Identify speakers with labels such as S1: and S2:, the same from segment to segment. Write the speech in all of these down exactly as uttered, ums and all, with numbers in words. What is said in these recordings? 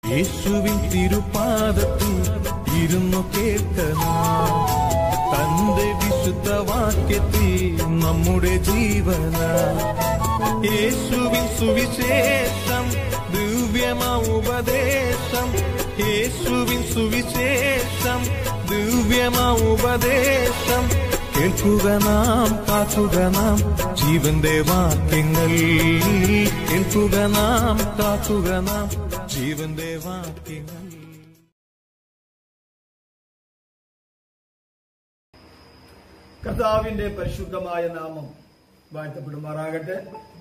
S1: യേശുവിൻ തിരുപാദത്തിൽ ഇരുന്നു കേൾക്കണം. തന്റെ വിശുദ്ധ വാക്യത്തിൽ നമ്മുടെ ജീവന. യേശുവിൻ സുവിശേഷം ദിവ്യമാ ഉപദേശം. യേശുവിൻ സുവിശേഷം ദിവ്യമാ ഉപദേശം. കേൾക്കുക നാം, കാക്കുക നാം ജീവന്റെ വാക്യങ്ങൾ. കേൾക്കുക നാം, കാക്കുക നാം ജീവന്റെ വാക്യങ്ങൾ.
S2: കർത്താവിന്റെ പരിശുദ്ധമായ നാമം വാഴ്ത്തപ്പെടുമാറാകട്ടെ.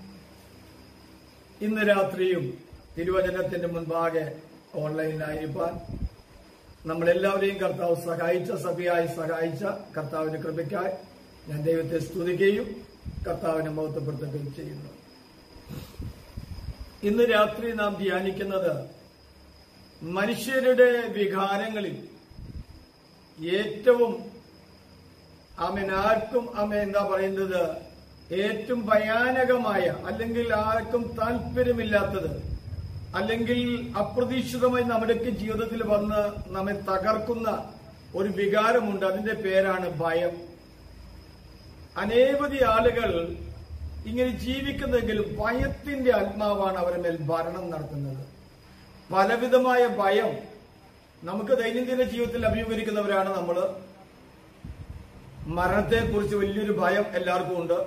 S2: ഇന്ന് രാത്രിയും തിരുവചനത്തിന്റെ മുൻപാകെ ഓൺലൈനിലായിരിക്കാൻ നമ്മളെല്ലാവരെയും കർത്താവ് സഹായിച്ച, സഭയായി സഹായിച്ച കർത്താവിന്റെ കൃപയ്ക്കായി ഞാൻ ദൈവത്തെ സ്തുതിക്കുകയും കർത്താവിനെ മഹത്വപ്പെടുത്തുകയും ചെയ്യുന്നു. ഇന്ന് രാത്രി നാം ധ്യാനിക്കുന്നത് മനുഷ്യരുടെ വികാരങ്ങളിൽ ഏറ്റവും ആമേൻ ആർക്കും ആമേൻ എന്താ പറയുന്നത് ഏറ്റവും ഭയാനകമായ, അല്ലെങ്കിൽ ആർക്കും താല്പര്യമില്ലാത്തത്, അല്ലെങ്കിൽ അപ്രതീക്ഷിതമായി നമ്മുടെയൊക്കെ ജീവിതത്തിൽ വന്ന് നമ്മെ തകർക്കുന്ന ഒരു വികാരമുണ്ട്. അതിന്റെ പേരാണ് ഭയം. അനേവധി ആളുകൾ ഇങ്ങനെ ജീവിക്കുന്നെങ്കിലും ഭയത്തിന്റെ ആത്മാവാണ് അവരുടെ മേൽ ഭരണം നടത്തുന്നത്. പലവിധമായ ഭയം നമുക്ക് ദൈനംദിന ജീവിതത്തിൽ അഭിമുഖീകരിക്കുന്നവരാണ് നമ്മൾ. മരണത്തെക്കുറിച്ച് വലിയൊരു ഭയം എല്ലാവർക്കും ഉണ്ട്.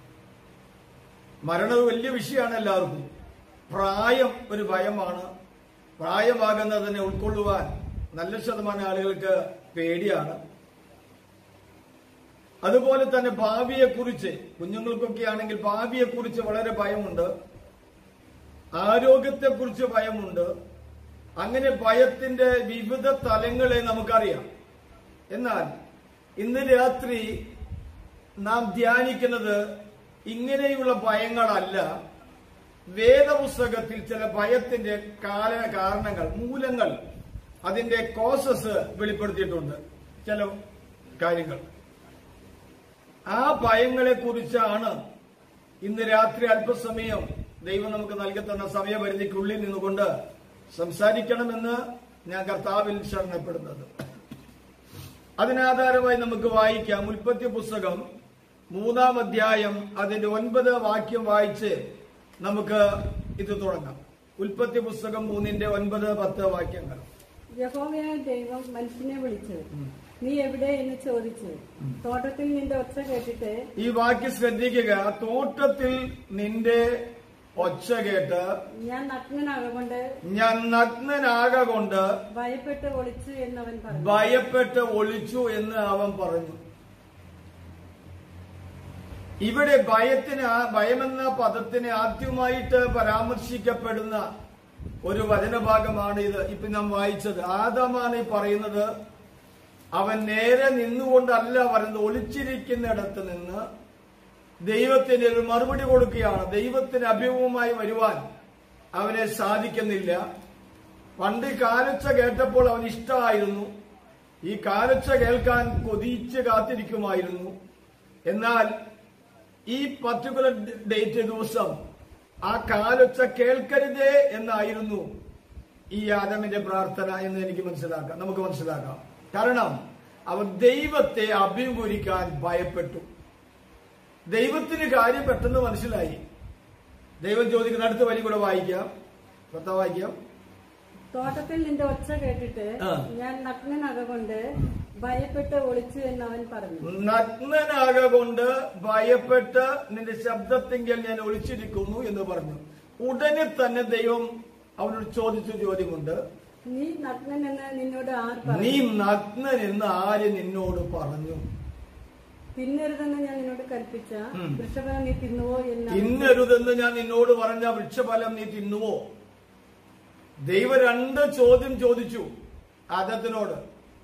S2: മരണം വലിയ വിഷയമാണ് എല്ലാവർക്കും. പ്രായം ഒരു ഭയമാണ്. പ്രായമാകുന്നതിനെ ഉൾക്കൊള്ളുവാൻ നല്ല ശതമാനം ആളുകൾക്ക് പേടിയാണ്. അതുപോലെ തന്നെ ഭാവിയെക്കുറിച്ച്, കുഞ്ഞുങ്ങൾക്കൊക്കെ ആണെങ്കിൽ ഭാവിയെക്കുറിച്ച് വളരെ ഭയമുണ്ട്. ആരോഗ്യത്തെക്കുറിച്ച് ഭയമുണ്ട്. അങ്ങനെ ഭയത്തിന്റെ വിവിധ തലങ്ങളെ നമുക്കറിയാം. എന്നാൽ ഇന്ന് രാത്രി നാം ധ്യാനിക്കുന്നത് ഇങ്ങനെയുള്ള ഭയങ്ങളല്ല. വേദപുസ്തകത്തിൽ ചില ഭയത്തിന്റെ കാരണ കാരണങ്ങൾ മൂലങ്ങൾ, അതിന്റെ കോസസ് വെളിപ്പെടുത്തിയിട്ടുണ്ട്. ചില കാര്യങ്ങൾ, ആ ഭയങ്ങളെ കുറിച്ചാണ് ഇന്ന് രാത്രി അല്പസമയം ദൈവം നമുക്ക് നൽകി തന്ന സമയപരിധിക്കുള്ളിൽ നിന്നുകൊണ്ട് സംസാരിക്കണമെന്ന് ഞാൻ കർത്താവിൽ ശരണപ്പെടുന്നത്. അതിനാധാരമായി നമുക്ക് വായിക്കാം. ഉൽപ്പത്തി പുസ്തകം മൂന്നാം അധ്യായം അതിന്റെ ഒൻപത് വാക്യം വായിച്ച് നമുക്ക് ഇത് തുടങ്ങാം. ഉൽപ്പത്തി പുസ്തകം മൂന്നിന്റെ ഒൻപത് പത്ത് വാക്യങ്ങൾ.
S3: യഹോവയായ ദൈവം മനുഷ്യനെ വിളിച്ചു, നീ എവിടെ എന്ന് ചോദിച്ചു. തോട്ടത്തിൽ നിന്റെ ഒച്ച കേട്ടിട്ട്. ഈ
S2: വാക്യം ശ്രദ്ധിക്കുക. തോട്ടത്തിൽ നിന്റെ ഒച്ച കേട്ട്
S3: ഞാൻ നഗ്നനാകൊണ്ട്
S2: ഞാൻ നഗ്നനാകൊണ്ട്
S3: ഭയപ്പെട്ട് ഒളിച്ചു എന്നവൻ പറഞ്ഞു.
S2: ഭയപ്പെട്ട് ഒളിച്ചു എന്ന് അവൻ പറഞ്ഞു. ഇവിടെ ഭയത്തിന്, ഭയമെന്ന പദത്തിന് ആദ്യമായിട്ട് പരാമർശിക്കപ്പെടുന്ന ഒരു വചനഭാഗമാണ് ഇത്. ഇപ്പൊ നാം വായിച്ചത്. ആദമാണ് ഈ പറയുന്നത്. അവൻ നേരെ നിന്നുകൊണ്ടല്ല പറയുന്നത്, ഒളിച്ചിരിക്കുന്നിടത്ത് നിന്ന് ദൈവത്തിന് ഒരു മറുപടി കൊടുക്കുകയാണ്. ദൈവത്തിന് അഭിമുഖമായി വരുവാൻ അവനെ സാധിക്കുന്നില്ല. പണ്ട് കാലൊച്ച കേട്ടപ്പോൾ അവൻ ഇഷ്ടമായിരുന്നു. ഈ കാലൊച്ച കേൾക്കാൻ കൊതിച്ച് കാത്തിരിക്കുമായിരുന്നു. എന്നാൽ ഈ പർട്ടിക്കുലർ ഡേറ്റ് ദിവസം ആ കാലൊച്ച കേൾക്കരുതേ എന്നായിരുന്നു ഈ ആദമിന്റെ പ്രാർത്ഥന എന്ന് എനിക്ക് മനസ്സിലാക്കാം, നമുക്ക് മനസ്സിലാക്കാം. കാരണം അവൻ ദൈവത്തെ അഭിമുഖീകരിക്കാൻ ഭയപ്പെട്ടു. ദൈവത്തിന് കാര്യം പെട്ടെന്ന് മനസ്സിലായി. ദൈവം ചോദിക്കുന്ന അടുത്ത വരി കൂടെ വായിക്കാം. പത്താം വായിക്കാം.
S3: തോട്ടത്തിൽ നിന്റെ ഒച്ച കേട്ടിട്ട് ഞാൻ നഗ്നനാകൊണ്ട് ഭയപ്പെട്ട് ഒളിച്ചു എന്ന് അവൻ പറഞ്ഞു.
S2: നഗ്നനാകൊണ്ട് ഭയപ്പെട്ട് നിന്റെ ശബ്ദത്തെങ്കിൽ ഞാൻ ഒളിച്ചിരിക്കുന്നു എന്ന് പറഞ്ഞു. ഉടനെ തന്നെ ദൈവം അവനോട് ചോദിച്ച ചോദ്യമുണ്ട്.
S3: നീ നഗ്നൻ എന്ന് നിന്നോട് ആര് പറഞ്ഞു?
S2: നീ നഗ്നൻ എന്ന് ആര് നിന്നോട് പറഞ്ഞു?
S3: തിന്നരുതെന്ന് ഞാൻ നിന്നോട് കൽപ്പിച്ച വൃക്ഷഫലം നീ തിന്നുവോ എന്ന്.
S2: തിന്നരുതെന്ന് ഞാൻ നിന്നോട് പറഞ്ഞ വൃക്ഷഫലം നീ തിന്നുവോ? ദൈവം രണ്ട് ചോദ്യം ചോദിച്ചു ആദത്തിനോട്.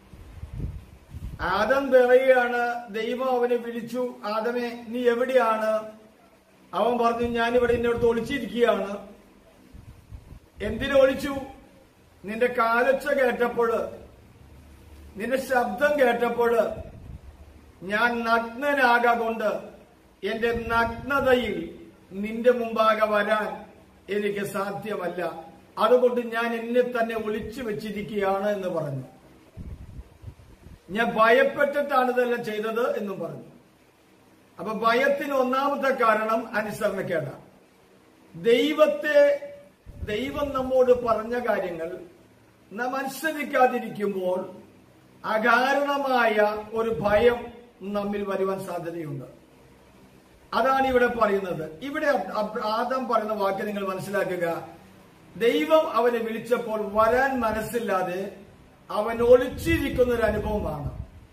S2: ആദം പറയുകയാണ്, ദൈവം അവനെ വിളിച്ചു, ആദമേ നീ എവിടെയാണ്? അവൻ പറഞ്ഞു, ഞാനിവിടെ ഇന്നോടത്ത് ഒളിച്ചിരിക്കുകയാണ്. എന്തിനു ഒളിച്ചു? നിന്റെ കാലൊച്ച കേട്ടപ്പോൾ, നിന്റെ ശബ്ദം കേട്ടപ്പോൾ ഞാൻ നഗ്നനാകൊണ്ട് എന്റെ നഗ്നതയിൽ നിന്റെ മുമ്പാകെ വരാൻ എനിക്ക് സാധ്യമല്ല. അതുകൊണ്ട് ഞാൻ എന്നെ തന്നെ ഒളിച്ചു വെച്ചിരിക്കുകയാണ് എന്ന് പറഞ്ഞു. ഞാൻ ഭയപ്പെട്ടിട്ടാണ് ഇതെല്ലാം ചെയ്തത് എന്നും പറഞ്ഞു. അപ്പൊ ഭയത്തിന് ഒന്നാമത്തെ കാരണം അനുസരണക്കേടാണ്. ദൈവത്തെ ദൈവം നമ്മോട് പറഞ്ഞ കാര്യങ്ങൾ നാം അനുസരിക്കാതിരിക്കുമ്പോൾ അകാരണമായ ഒരു ഭയം നമ്മിൽ വരുവാൻ സാധ്യതയുണ്ട്. അതാണ് ഇവിടെ പറയുന്നത്. ഇവിടെ ആദം പറയുന്ന വാക്ക് നിങ്ങൾ മനസ്സിലാക്കുക. ദൈവം അവനെ വിളിച്ചപ്പോൾ വരാൻ മനസ്സില്ലാതെ അവൻ ഒളിച്ചിരിക്കുന്ന ഒരു അനുഭവമാണ്.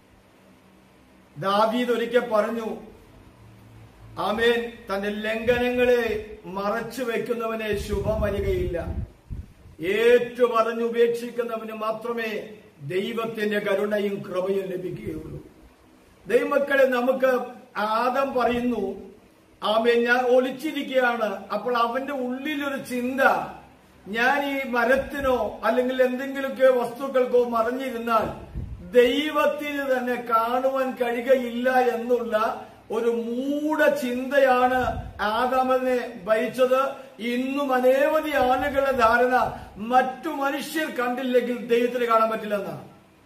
S2: ദാവീദ് ഒരിക്കൽ പറഞ്ഞു, ആമേൻ, തന്റെ ലംഘനങ്ങളെ മറച്ചു വയ്ക്കുന്നവനെ ശുഭം വരികയില്ല, ഏറ്റുപറഞ്ഞ് ഉപേക്ഷിക്കുന്നവന് മാത്രമേ ദൈവത്തിന്റെ കരുണയും കൃപയും ലഭിക്കുകയുള്ളൂ. ദൈവമക്കളെ, നമുക്ക് ആദം പറയുന്നു, ആമേൻ, ഞാൻ ഒളിച്ചിരിക്കുകയാണ്. അപ്പോൾ അവന്റെ ഉള്ളിലൊരു ചിന്ത, ഞാൻ ഈ മരത്തിനോ അല്ലെങ്കിൽ എന്തെങ്കിലുമൊക്കെ വസ്തുക്കൾക്കോ മറഞ്ഞിരുന്നാൽ ദൈവത്തിന് തന്നെ കാണുവാൻ കഴിയുകയില്ല എന്നുള്ള ഒരു മൂഢ ചിന്തയാണ് ആദാമിനെ ഭരിച്ചത്. ഇന്നും അനേവധി ആളുകളുടെ ധാരണ മറ്റു മനുഷ്യർ കണ്ടില്ലെങ്കിൽ ദൈവത്തിന് കാണാൻ പറ്റില്ലെന്നാണ്.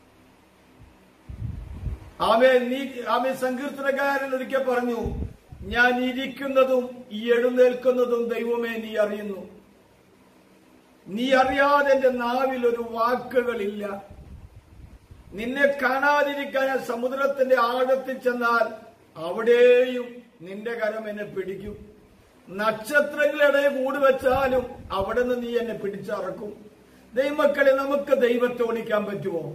S2: ആമേ നീ ആമേ സങ്കീർത്തനക്കാരൻ ഒരിക്കൽ പറഞ്ഞു, ഞാൻ ഇരിക്കുന്നതും എഴുന്നേൽക്കുന്നതും ദൈവമേ നീ അറിയുന്നു. നീ അറിയാതെ എന്റെ നാവിൽ ഒരു വാക്കുകളില്ല. നിന്നെ കാണാതിരിക്കാൻ സമുദ്രത്തിന്റെ ആഴത്തിൽ ചെന്നാൽ അവിടെയും നിന്റെ കരം എന്നെ പിടിക്കും. നക്ഷത്രങ്ങളുടെ കൂട് വെച്ചാലും അവിടെ നിന്ന് നീ എന്നെ പിടിച്ചറക്കും. ദൈവമക്കളെ, നമുക്ക് ദൈവത്തെ ഒളിക്കാൻ പറ്റുമോ?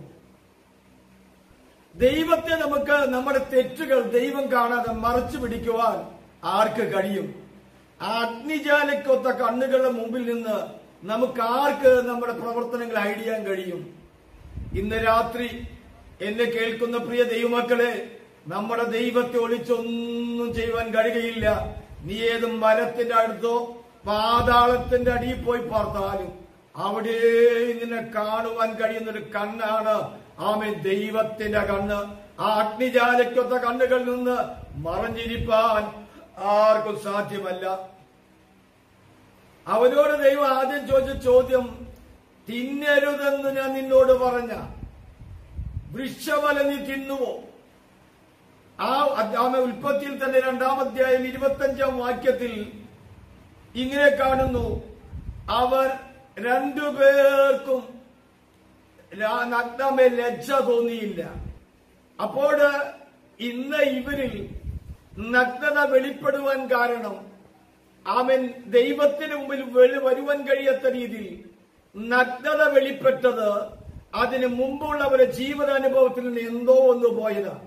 S2: ദൈവത്തെ നമുക്ക് നമ്മുടെ തെറ്റുകൾ ദൈവം കാണാതെ മറച്ചു പിടിക്കുവാൻ ആർക്ക് കഴിയും? ആ അഗ്നിജാലക്കൊത്ത കണ്ണുകളുടെ മുമ്പിൽ നിന്ന് നമുക്ക് ആർക്ക് നമ്മുടെ പ്രവർത്തനങ്ങൾ ഹൈഡ് ചെയ്യാൻ കഴിയും? ഇന്ന് രാത്രി എന്നെ കേൾക്കുന്ന പ്രിയ ദൈവമക്കളെ, നമ്മുടെ ദൈവത്തെ ഒളിച്ചൊന്നും ചെയ്യുവാൻ കഴിയുകയില്ല. നീ ഏത് മരത്തിന്റെ അടുത്തോ പാതാളത്തിന്റെ അടിയിൽ പോയി പാർത്താലും അവിടെ നിന്നെ കാണുവാൻ കഴിയുന്നൊരു കണ്ണാണ് ആമേൻ ദൈവത്തിന്റെ കണ്ണ്. ആ അഗ്നിജാലക്കൊത്ത കണ്ണുകളിൽ നിന്ന് മറഞ്ഞിരിപ്പാൻ ആർക്കും സാധ്യമല്ല. അവനോട് ദൈവം ആദ്യം ചോദിച്ച ചോദ്യം, തിന്നരുതെന്ന് ഞാൻ നിന്നോട് പറഞ്ഞ വൃക്ഷഫലം നീ തിന്നുവോ? ആ ആമേ ഉൽപ്പത്തിയിൽ തന്നെ രണ്ടാം അധ്യായം ഇരുപത്തഞ്ചാം വാക്യത്തിൽ ഇങ്ങനെ കാണുന്നു, അവർ രണ്ടുപേർക്കും നഗ്നമേ ലജ്ജ തോന്നിയില്ല. അപ്പോൾ ഇന്ന് ഇവരിൽ നഗ്നത വെളിപ്പെടുവാൻ കാരണം ആമേൻ ദൈവത്തിന് മുമ്പിൽ വരുവാൻ കഴിയാത്ത രീതിയിൽ നഗ്നത വെളിപ്പെട്ടത് അതിന് മുമ്പുള്ള അവരുടെ ജീവിതാനുഭവത്തിൽ നിന്ന് എന്തോ ഒന്ന് പോയതാണ്.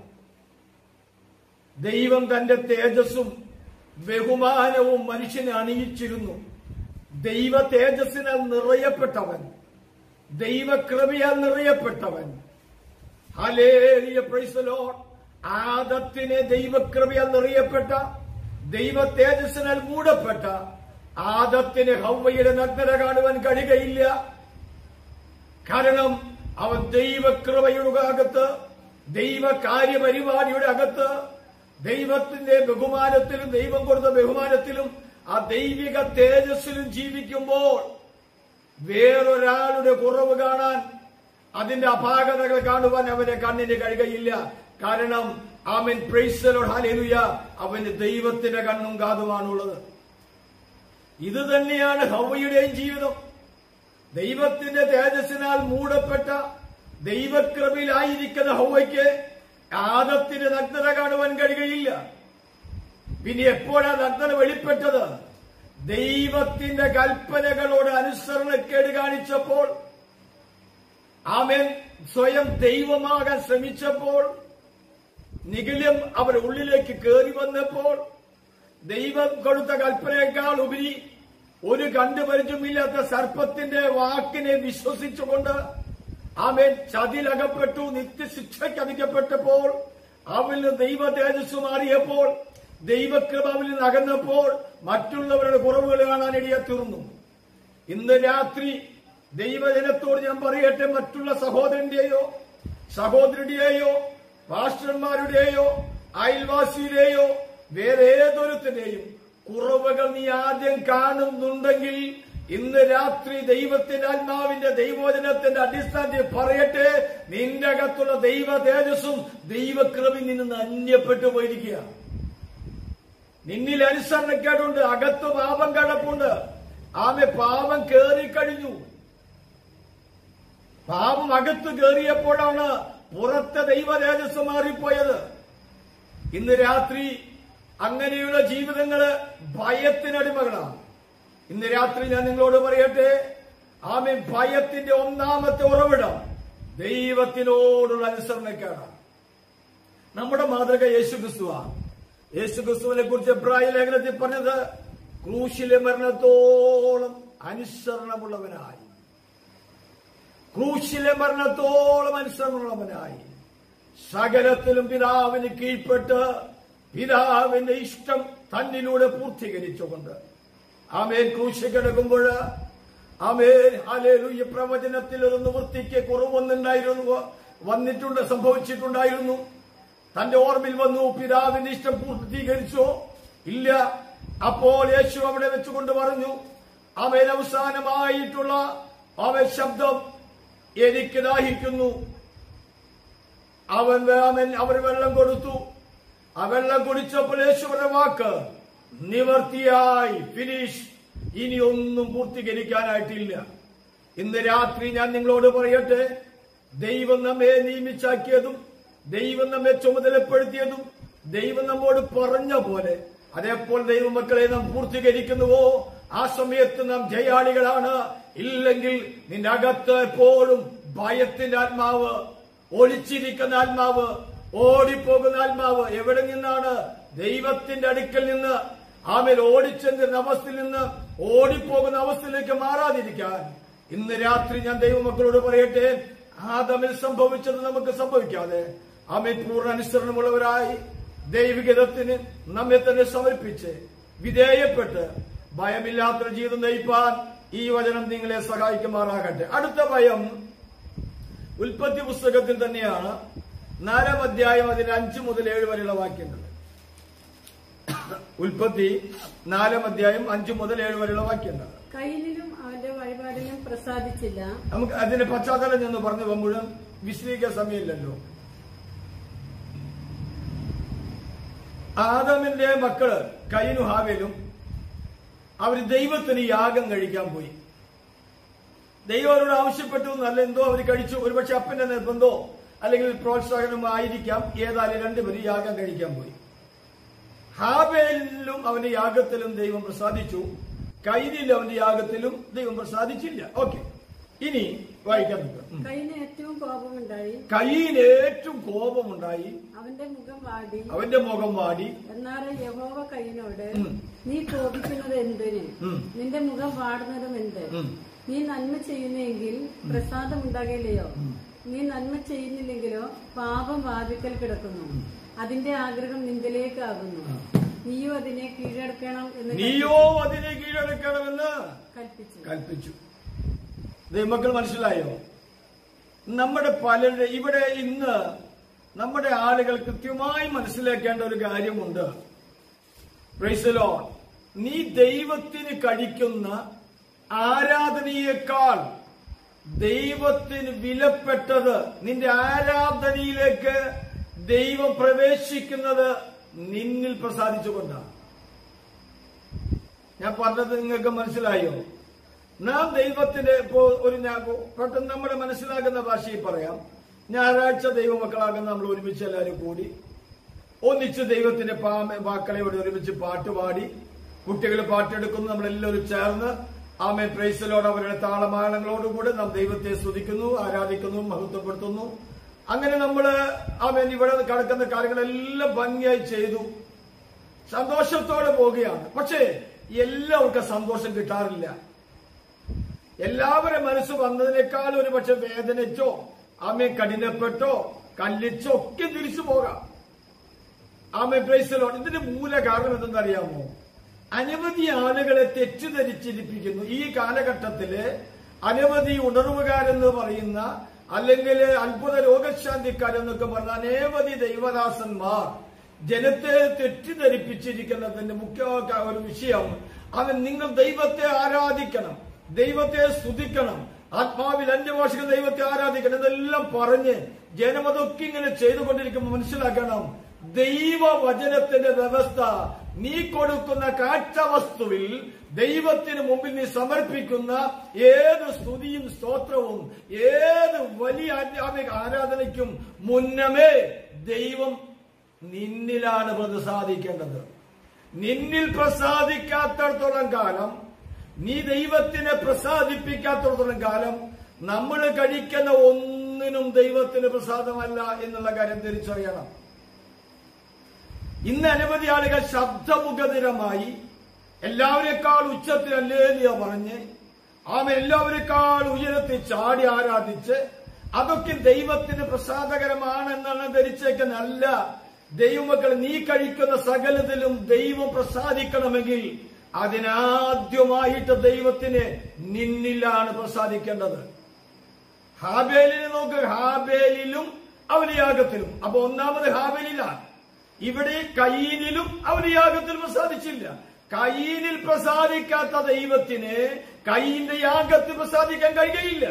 S2: ദൈവം തന്റെ തേജസ്സും ബഹുമാനവും മനുഷ്യനെ അണിയിച്ചിരുന്നു. ദൈവ തേജസ്സിനാൽ നിറയപ്പെട്ടവൻ, ദൈവകൃപയാൽ നിറയപ്പെട്ടവൻ. ഹല്ലേലൂയ, പ്രൈസ് ദി ലോർഡ്. ആദത്തിനെ ദൈവകൃപയാൽ നിറയപ്പെട്ട, ദൈവ തേജസ്സിനാൽ മൂടപ്പെട്ട ആദത്തിന് ഹവ്വയുടെ നഗ്നത കാണുവാൻ കഴിയുകയില്ല. കാരണം അവൻ ദൈവകൃപയുടെ അകത്ത്, ദൈവ കാര്യപരിപാടിയുടെ അകത്ത്, ദൈവത്തിന്റെ ബഹുമാനത്തിലും ദൈവം കൊടുത്ത ബഹുമാനത്തിലും ആ ദൈവിക തേജസ്സിലും ജീവിക്കുമ്പോൾ വേറൊരാളുടെ കുറവ് കാണാൻ, അതിന്റെ അപാകതകൾ കാണുവാൻ അവന്റെ കണ്ണിന് കഴിയുകയില്ല. കാരണം ആമേൻ, പ്രൈസ് ദി ലോർഡ്, ഹല്ലേലൂയ, അവന് ദൈവത്തിന്റെ കണ്ണും കാതുമാണുള്ളത്. ഇത് തന്നെയാണ് ഹവ്വയുടെയും ജീവിതം. ദൈവത്തിന്റെ തേജസ്സിനാൽ മൂടപ്പെട്ട ദൈവകൃപയിലായിരിക്കുന്ന ഹവ്വയ്ക്ക് ആദത്തിന് നഗ്നത കാണുവാൻ കഴിയുകയില്ല. പിന്നെ എപ്പോഴാ നഗ്നത വെളിപ്പെട്ടത്? ദൈവത്തിന്റെ കൽപ്പനകളോട് അനുസരണക്കേട് കാണിച്ചപ്പോൾ, ആമേൻ, സ്വയം ദൈവമാകാൻ ശ്രമിച്ചപ്പോൾ, നിഗിലം അവരുടെ ഉള്ളിലേക്ക് കയറി വന്നപ്പോൾ, ദൈവം കൊടുത്ത കൽപ്പനയേക്കാൾ ഉപരി ഒരു കണ്ടുപരിചയമില്ലാത്ത സർപ്പത്തിന്റെ വാക്കിനെ വിശ്വസിച്ചുകൊണ്ട് ആമേൻ ചതിലകപ്പെട്ടു, നിത്യശിക്ഷയ്ക്ക് അധികപ്പെട്ടപ്പോൾ, അവരിൽ നിന്ന് ദൈവ തേജസ് മാറിയപ്പോൾ, ദൈവകൃപ അവരിൽ നിന്ന് അകന്നപ്പോൾ മറ്റുള്ളവരുടെ കുറവുകൾ കാണാൻ ഇടയാത്തീർന്നു. ഇന്ന് രാത്രി ദൈവജനത്തോട് ഞാൻ പറയട്ടെ, മറ്റുള്ള സഹോദരന്റെയോ സഹോദരിയുടെയോ പാസ്റ്റർമാരുടെയോ അയൽവാസിയുടെയോ വേറെ ഏതൊരുത്തിന്റെയും കുറവുകൾ നീ ആദ്യം കാണുന്നുണ്ടെങ്കിൽ ഇന്ന് രാത്രി ദൈവത്തിന്റെ ആത്മാവിന്റെ ദൈവവചനത്തിന്റെ അടിസ്ഥാനത്തിൽ പറയട്ടെ, നിന്റെ അകത്തുള്ള ദൈവ തേജസ്സും ദൈവകൃപയിൽ നിന്ന് അന്യപ്പെട്ടു പോയിരിക്കുക. നിന്നിൽ അനുസരണക്കേടുണ്ട്, അകത്ത് പാപം കിടപ്പുണ്ട്. ആമെ പാപം കേറിക്കഴിഞ്ഞു. പാപം അകത്ത് കയറിയപ്പോഴാണ് പുറത്തെ ദൈവ തേജസ് മാറിപ്പോയത്. ഇന്ന് രാത്രി അങ്ങനെയുള്ള ജീവിതങ്ങള് ഭയത്തിനടിമകളാണ്. ഇന്ന് രാത്രി ഞാൻ നിങ്ങളോട് പറയട്ടെ, ആമേ, ഭയത്തിന്റെ ഒന്നാമത്തെ ഉറവിടം ദൈവത്തിനോടുള്ള അനുസരണക്കേടാണ്. നമ്മുടെ മാതൃക യേശുക്രിസ്തുവാണ്. യേശുക്രിസ്തുവിനെ കുറിച്ച് എബ്രായ ലേഖനത്തിൽ പറഞ്ഞത്, ക്രൂശിലെ മരണത്തോളം അനുസരണമുള്ളവനായി, ക്രൂശിലെ മരണത്തോളം അനുസരണമുള്ളവനായി സകലത്തിലും പിതാവിന് കീഴ്പ്പെട്ട് പിതാവിന്റെ ഇഷ്ടം തന്നിലൂടെ പൂർത്തീകരിച്ചുകൊണ്ട് ആമേൻ ക്രൂശിൽ കിടക്കുമ്പോൾ ആമേൻ ഹല്ലേലൂയ പ്രവചനത്തിൽ ഒരു നിവൃത്തിക്ക് കുറവൊന്നുണ്ടായിരുന്നു, വന്നിട്ടുണ്ട്, സംഭവിച്ചിട്ടുണ്ടായിരുന്നു. തന്റെ ഓർമ്മയിൽ വന്നു, പിതാവിന്റെ ഇഷ്ടം പൂർത്തീകരിച്ചോ ഇല്ല. അപ്പോൾ യേശു അവിടെ വെച്ചുകൊണ്ട് പറഞ്ഞു, അവൻ അവസാനമായിട്ടുള്ള അവൻ ശബ്ദം, എനിക്ക് ദാഹിക്കുന്നു. അവൻ അവൻ അവർ വെള്ളം കൊടുത്തു. ആ വെള്ളം കുടിച്ചപ്പോൾ യേശുവിന്റെ വാക്ക് നിവർത്തിയായി, ഫിനിഷ്, ഇനി ഒന്നും പൂർത്തീകരിക്കാനായിട്ടില്ല. ഇന്ന് രാത്രി ഞാൻ നിങ്ങളോട് പറയട്ടെ, ദൈവം നമ്മെ നിയമിച്ചാക്കിയതും ദൈവം നമ്മെ ചുമതലപ്പെടുത്തിയതും ദൈവം നമ്മോട് പറഞ്ഞ പോലെ അതേപ്പോൾ ദൈവമക്കളെ നാം പൂർത്തീകരിക്കുന്നുവോ ആ സമയത്ത് നാം ജയാളികളാണ്. ഇല്ലെങ്കിൽ നിന്റെ അകത്ത് എപ്പോഴും ഭയത്തിന്റെ ആത്മാവ്, ഒളിച്ചിരിക്കുന്ന ആത്മാവ്, ഓടിപ്പോകുന്ന ആത്മാവ്. എവിടെ നിന്നാണ്? ദൈവത്തിന്റെ അടുക്കൽ നിന്ന് ആമേൽ ഓടിച്ചെന്ന അവസ്ഥയിൽ നിന്ന് ഓടിപ്പോകുന്ന അവസ്ഥയിലേക്ക് മാറാതിരിക്കാൻ ഇന്ന് രാത്രി ഞാൻ ദൈവമക്കളോട് പറയട്ടെ, ആദമിൽ സംഭവിച്ചത് നമുക്ക് സംഭവിക്കാതെ ആമേൽ പൂർണ്ണ അനുസരണമുള്ളവരായി ദൈവികതത്തിന് നമ്മെ തന്നെ സമർപ്പിച്ച് വിധേയപ്പെട്ട് ഭയമില്ലാത്ത ജീവിതം നയിപ്പാൻ ഈ വചനം നിങ്ങളെ സഹായിക്കുമാറാകട്ടെ. അടുത്ത ഭയം ഉൽപ്പത്തി പുസ്തകത്തിൽ തന്നെയാണ്. നാലാം അധ്യായം അതിന്റെ അഞ്ചു മുതൽ ഏഴ് വരെയുള്ള വാക്യങ്ങൾ. ഉൽപ്പത്തി നാലാം അധ്യായം അഞ്ചു മുതൽ ഏഴ് വരെയുള്ള വാക്യങ്ങൾ.
S3: കയ്യിലും അവന്റെ വഴിപാടിനും പ്രസാദിച്ചില്ല.
S2: നമുക്ക് അതിന്റെ പശ്ചാത്തലം എന്ന് പറഞ്ഞു മുഴുവൻ വിശദീകരിക്കാൻ സമയമില്ലല്ലോ. ആദമിന്റെ മക്കള് കയീനും ഹാബേലും അവര് ദൈവത്തിന് യാഗം കഴിക്കാൻ പോയി. ദൈവം അവരോട് ആവശ്യപ്പെട്ടു എന്നല്ല, എന്തോ അവർ കഴിച്ചു. ഒരുപക്ഷെ അപ്പന്റെ നിർബന്ധമോ അല്ലെങ്കിൽ പ്രോത്സാഹനമോ ആയിരിക്കാം. ഏതായാലും രണ്ടുപേരും യാഗം കഴിക്കാൻ പോയി. ഹാബേലിലും അവന്റെ യാഗത്തിലും ദൈവം പ്രസാദിച്ചു, കയീനിലും അവന്റെ യാഗത്തിലും ദൈവം പ്രസാദിച്ചില്ല. ഓക്കെ, ഇനി വായിക്കാൻ പറ്റും.
S3: കയീന് ഏറ്റവും കോപമുണ്ടായി
S2: കയീന് ഏറ്റവും കോപമുണ്ടായി
S3: അവന്റെ മുഖം വാടി
S2: അവന്റെ മുഖം വാടി
S3: എന്നാൽ യഹോവ കയീനോട്, നീ കോപിക്കുന്നത് എന്തിന്? നിന്റെ മുഖം വാടുന്നതും എന്ത്? നീ നന്മ ചെയ്യുന്നെങ്കിൽ പ്രസാദമുണ്ടാകില്ലയോ? നീ നന്മ ചെയ്യുന്നില്ലെങ്കിലോ പാപം വാതിക്കൽ കിടക്കുന്നു, അതിന്റെ ആഗ്രഹം നിന്ദിലേക്കാകുന്നു. നീയോ അതിനെ കീഴടക്കണം എന്ന്
S2: നീയോ അതിനെ കീഴടക്കണമെന്ന്
S3: കൽപ്പിച്ചു
S2: കൽപ്പിച്ചു ദൈവമക്കൾ മനസ്സിലായോ? നമ്മുടെ പലരുടെ ഇവിടെ ഇന്ന് നമ്മുടെ ആളുകൾ കൃത്യമായി മനസ്സിലാക്കേണ്ട ഒരു കാര്യമുണ്ട്. Praise the Lord. നീ ദൈവത്തിന് കഴിക്കുന്ന ആരാധനയേക്കാൾ ദൈവത്തിന് വിലപ്പെട്ടത് നിന്റെ ആരാധനയിലേക്ക് ദൈവം പ്രവേശിക്കുന്നത് നിന്നിൽ പ്രസാദിച്ചുകൊണ്ടാണ്. ഞാൻ പറഞ്ഞത് നിങ്ങൾക്ക് മനസ്സിലായോ? നാം ദൈവത്തിന്റെ ഇപ്പോ ഒരു പെട്ടെന്ന് നമ്മുടെ മനസ്സിലാകുന്ന ഭാഷയിൽ പറയാം. ഞായറാഴ്ച ദൈവമക്കളാകുന്ന നമ്മൾ ഒരുമിച്ച് എല്ലാവരും കൂടി ഒന്നിച്ച് ദൈവത്തിന്റെ വാക്കളെ ഇവിടെ ഒരുമിച്ച് പാട്ടുപാടി, കുട്ടികൾ പാട്ടെടുക്കുന്നു, നമ്മളെല്ലാവരും ചേർന്ന് ആമേൻ പ്രൈസ് ദി ലോർഡ് അവരുടെ താളമാളങ്ങളോടുകൂടി നാം ദൈവത്തെ സ്തുതിക്കുന്നു, ആരാധിക്കുന്നു, മഹത്വപ്പെടുത്തുന്നു. അങ്ങനെ നമ്മള് ആമേൻ ഇവിടെ കിടക്കുന്ന കാര്യങ്ങളെല്ലാം ഭംഗിയായി ചെയ്തു, സന്തോഷത്തോടെ പോവുകയാണ്. പക്ഷേ എല്ലാവർക്കും സന്തോഷം കിട്ടാറില്ല. എല്ലാവരുടെ മനസ്സ് വന്നതിനേക്കാൾ ഒരു പക്ഷെ വേദനിച്ചോ ആമേ കഠിനപ്പെട്ടോ കല്ലിച്ചോ ഒക്കെ തിരിച്ചു പോകാം. ആമേ പ്രൈസ് ദി ലോർഡ്. ഇതിന്റെ മൂല കാരണം എന്തെന്നറിയാമോ? അനവധി ആളുകളെ തെറ്റിദ്ധരിച്ചിരിപ്പിക്കുന്നു. ഈ കാലഘട്ടത്തില് അനവധി ഉണർവുകാരെന്ന് പറയുന്ന അല്ലെങ്കിൽ അത്ഭുത രോഗശാന്തിക്കാരെന്നൊക്കെ പറഞ്ഞ അനവധി ദൈവദാസന്മാർ ജനത്തെ തെറ്റിദ്ധരിപ്പിച്ചിരിക്കുന്നതിന്റെ മുഖ്യ ഒരു വിഷയം അവൻ നിങ്ങൾ ദൈവത്തെ ആരാധിക്കണം, ദൈവത്തെ സ്തുതിക്കണം, ആത്മാവിൽ അന്യഭാഷകൾ ദൈവത്തെ ആരാധിക്കണം, ഇതെല്ലാം പറഞ്ഞ് ജനം അതൊക്കെ ഇങ്ങനെ ചെയ്തുകൊണ്ടിരിക്കുമ്പോൾ മനസ്സിലാക്കണം, ദൈവവചനത്തിന്റെ വ്യവസ്ഥ നീ കൊടുക്കുന്ന കാഴ്ചവസ്തുവിൽ ദൈവത്തിന് മുമ്പിൽ നീ സമർപ്പിക്കുന്ന ഏത് സ്തുതിയും സ്തോത്രവും ഏത് വലിയ ആധ്യാത്മിക ആരാധനയ്ക്കും മുന്നമേ ദൈവം നിന്നിലാണ് പ്രസാദിക്കേണ്ടത്. നിന്നിൽ പ്രസാദിക്കാത്തടത്തോളം കാലം, നീ ദൈവത്തിനെ പ്രസാദിപ്പിക്കാത്തടത്തോളം കാലം നമ്മൾ കഴിക്കുന്ന ഒന്നിനും ദൈവത്തിന് പ്രസാദമല്ല എന്നുള്ള കാര്യം തിരിച്ചറിയണം. ഇന്ന് അനവധി ആളുകൾ ശബ്ദമുഖതിരമായി എല്ലാവരെക്കാൾ ഉച്ചത്തിൽ ഹല്ലേലൂയ പറഞ്ഞ് ആമേൻ എല്ലാവരെക്കാൾ ഉയരത്തിൽ ചാടി ആരാധിച്ച് അതൊക്കെ ദൈവത്തിന് പ്രസാദകരമാണെന്നാണ് ധരിച്ചേക്കുന്നല്ല. ദൈവമക്കൾ, നീ കഴിക്കുന്ന സകലത്തിലും ദൈവം പ്രസാദിക്കണമെങ്കിൽ അതിനാദ്യമായിട്ട് ദൈവത്തിന് നിന്നിലാണ് പ്രസാദിക്കേണ്ടത്. ഹാബേലിനെ നോക്ക്, ഹാബേലിലും അവന് യാഗത്തിലും. അപ്പൊ ഒന്നാമത് ഹാബേലിലാണ്. ഇവിടെ കയീനിലും അവന് യാഗത്തിൽ പ്രസാദിച്ചില്ല. കയീനിൽ പ്രസാദിക്കാത്ത ദൈവത്തിന് കയീന്റെ യാഗത്തിൽ പ്രസാദിക്കാൻ കഴിയുകയില്ല.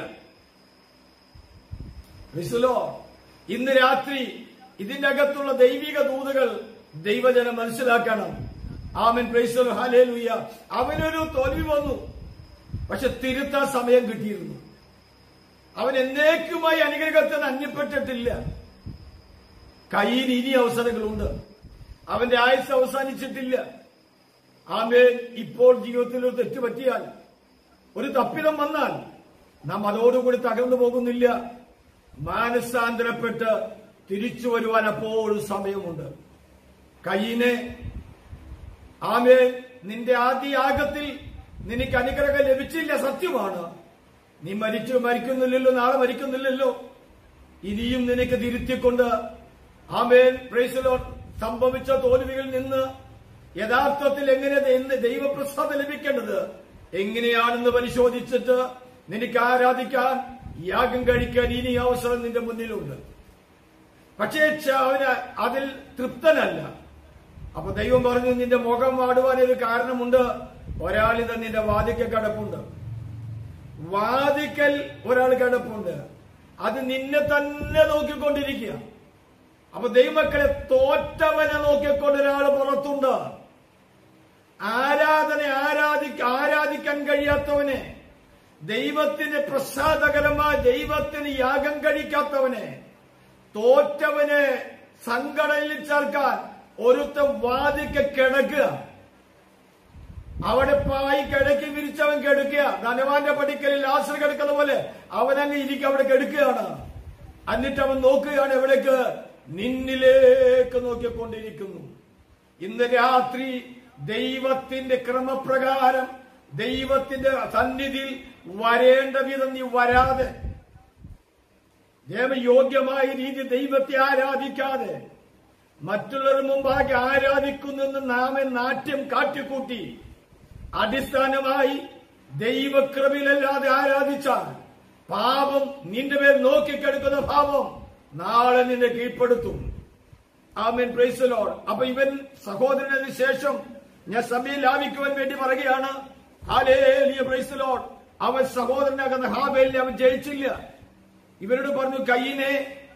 S2: ഇന്ന് രാത്രി ഇതിന്റെ അകത്തുള്ള ദൈവിക ദൂതുകൾ ദൈവജനം മനസ്സിലാക്കണം. ആമേൻ, പ്രൈസ് ദി ലോർഡ്, ഹല്ലേലൂയ. അവനൊരു തോൽവി വന്നു, പക്ഷെ തിരുത്താൻ സമയം കിട്ടിയിരുന്നു. അവൻ എന്നേക്കുമായി അനുഗ്രഹത്തിന് അന്യപ്പെട്ടിട്ടില്ല. കയ്യിൽ ഇനി അവസരങ്ങളുണ്ട്. അവന്റെ ആയുസ് അവസാനിച്ചിട്ടില്ല. ആമേൻ. ഇപ്പോൾ ജീവിതത്തിൽ ഒരു തെറ്റ് പറ്റിയാൽ, ഒരു തപ്പിതം വന്നാൽ നാം അതോടുകൂടി തകർന്നു പോകുന്നില്ല. മാനസാന്തരപ്പെട്ട് തിരിച്ചു വരുവാൻ അപ്പോഴും സമയമുണ്ട്. കയ്യിനെ ആമേൻ, നിന്റെ ആദ്യ യാഗത്തിൽ നിനക്ക് അനുഗ്രഹം ലഭിച്ചില്ല, സത്യമാണ്. നീ മരിച്ചു മരിക്കുന്നില്ലല്ലോ, നാളെ മരിക്കുന്നില്ലല്ലോ. ഇനിയും നിനക്ക് തിരുത്തിക്കൊണ്ട് ആമേൻ, പ്രൈസ് ദി ലോർഡ്, സംഭവിച്ച തോൽവികളിൽ നിന്ന് യഥാർത്ഥത്തിൽ എങ്ങനെ ദൈവപ്രസാദം ലഭിക്കേണ്ടത് എങ്ങനെയാണെന്ന് പരിശോധിച്ചിട്ട് നിനക്ക് ആരാധിക്കാൻ, യാഗം കഴിക്കാൻ ഇനി അവസരം നിന്റെ മുന്നിലുണ്ട്. പക്ഷേ അവന് അതിൽ തൃപ്തനല്ല. അപ്പൊ ദൈവം പറഞ്ഞു, നിന്റെ മുഖം വാടുവാനൊരു കാരണമുണ്ട്. ഒരാളിത് നിന്റെ വാതിക്കൽ കിടപ്പുണ്ട്. വാതിക്കൽ ഒരാൾ കിടപ്പുണ്ട്. അത് നിന്നെ തന്നെ നോക്കിക്കൊണ്ടിരിക്കുക. അപ്പൊ ദൈവമക്കളെ, തോറ്റവനെ നോക്കിക്കൊണ്ട് ഒരാൾ പുറത്തുണ്ട്. ആരാധന ആരാധി ആരാധിക്കാൻ കഴിയാത്തവനെ, ദൈവത്തിന് പ്രസാദകരമായ ദൈവത്തിന് യാഗം കഴിക്കാത്തവനെ, തോറ്റവനെ സംഘടനയിൽ ചേർക്കാൻ ഒരുത്തൻ വാതിക്ക് കിടക്കുക. അവിടെ പായി കിടക്കി വിരിച്ചവൻ കിടക്കുക. ധനവാന്റെ പടിക്കലിൽ ആശ്ര കിടക്കുന്ന പോലെ അവനങ്ങ് ഇരിക്കുക, അവിടെ കിടക്കുകയാണ്. എന്നിട്ട് അവൻ നോക്കുകയാണ് എവിടേക്ക്? നിന്നിലേക്ക് നോക്കിക്കൊണ്ടിരിക്കുന്നു. ഇന്ന് രാത്രി ദൈവത്തിന്റെ ക്രമപ്രകാരം ദൈവത്തിന്റെ സന്നിധിയിൽ വരേണ്ട വിധം നീ വരാതെ, ദൈവയോഗ്യമായ രീതി ദൈവത്തെ ആരാധിക്കാതെ, മറ്റുള്ളവർ മുമ്പാകെ ആരാധിക്കുന്നെന്ന് നാമെ നാട്യം കാട്ടിക്കൂട്ടി അടിസ്ഥാനമായി ദൈവകൃപയിലല്ലാതെ ആരാധിച്ചാൽ പാപം നിന്റെ മേൽ നോക്കിക്കെടുക്കുന്ന പാപം നാളെ നിന്നെ കീഴ്പ്പെടുത്തും. ആമേൻ, പ്രൈസ് ദി ലോർഡ്. അപ്പൊ ഇവൻ സഹോദരനു ശേഷം ഞാൻ സഭയിൽ ലാഭിക്കുവാൻ വേണ്ടി പറയുകയാണ്. ഹല്ലേലൂയ, പ്രൈസ് ദി ലോർഡ്. അവൻ സഹോദരനാകുന്ന ഹാബേലിനെ അവൻ ജയിച്ചില്ല. ഇവരോട് പറഞ്ഞു, കയ്യിനെ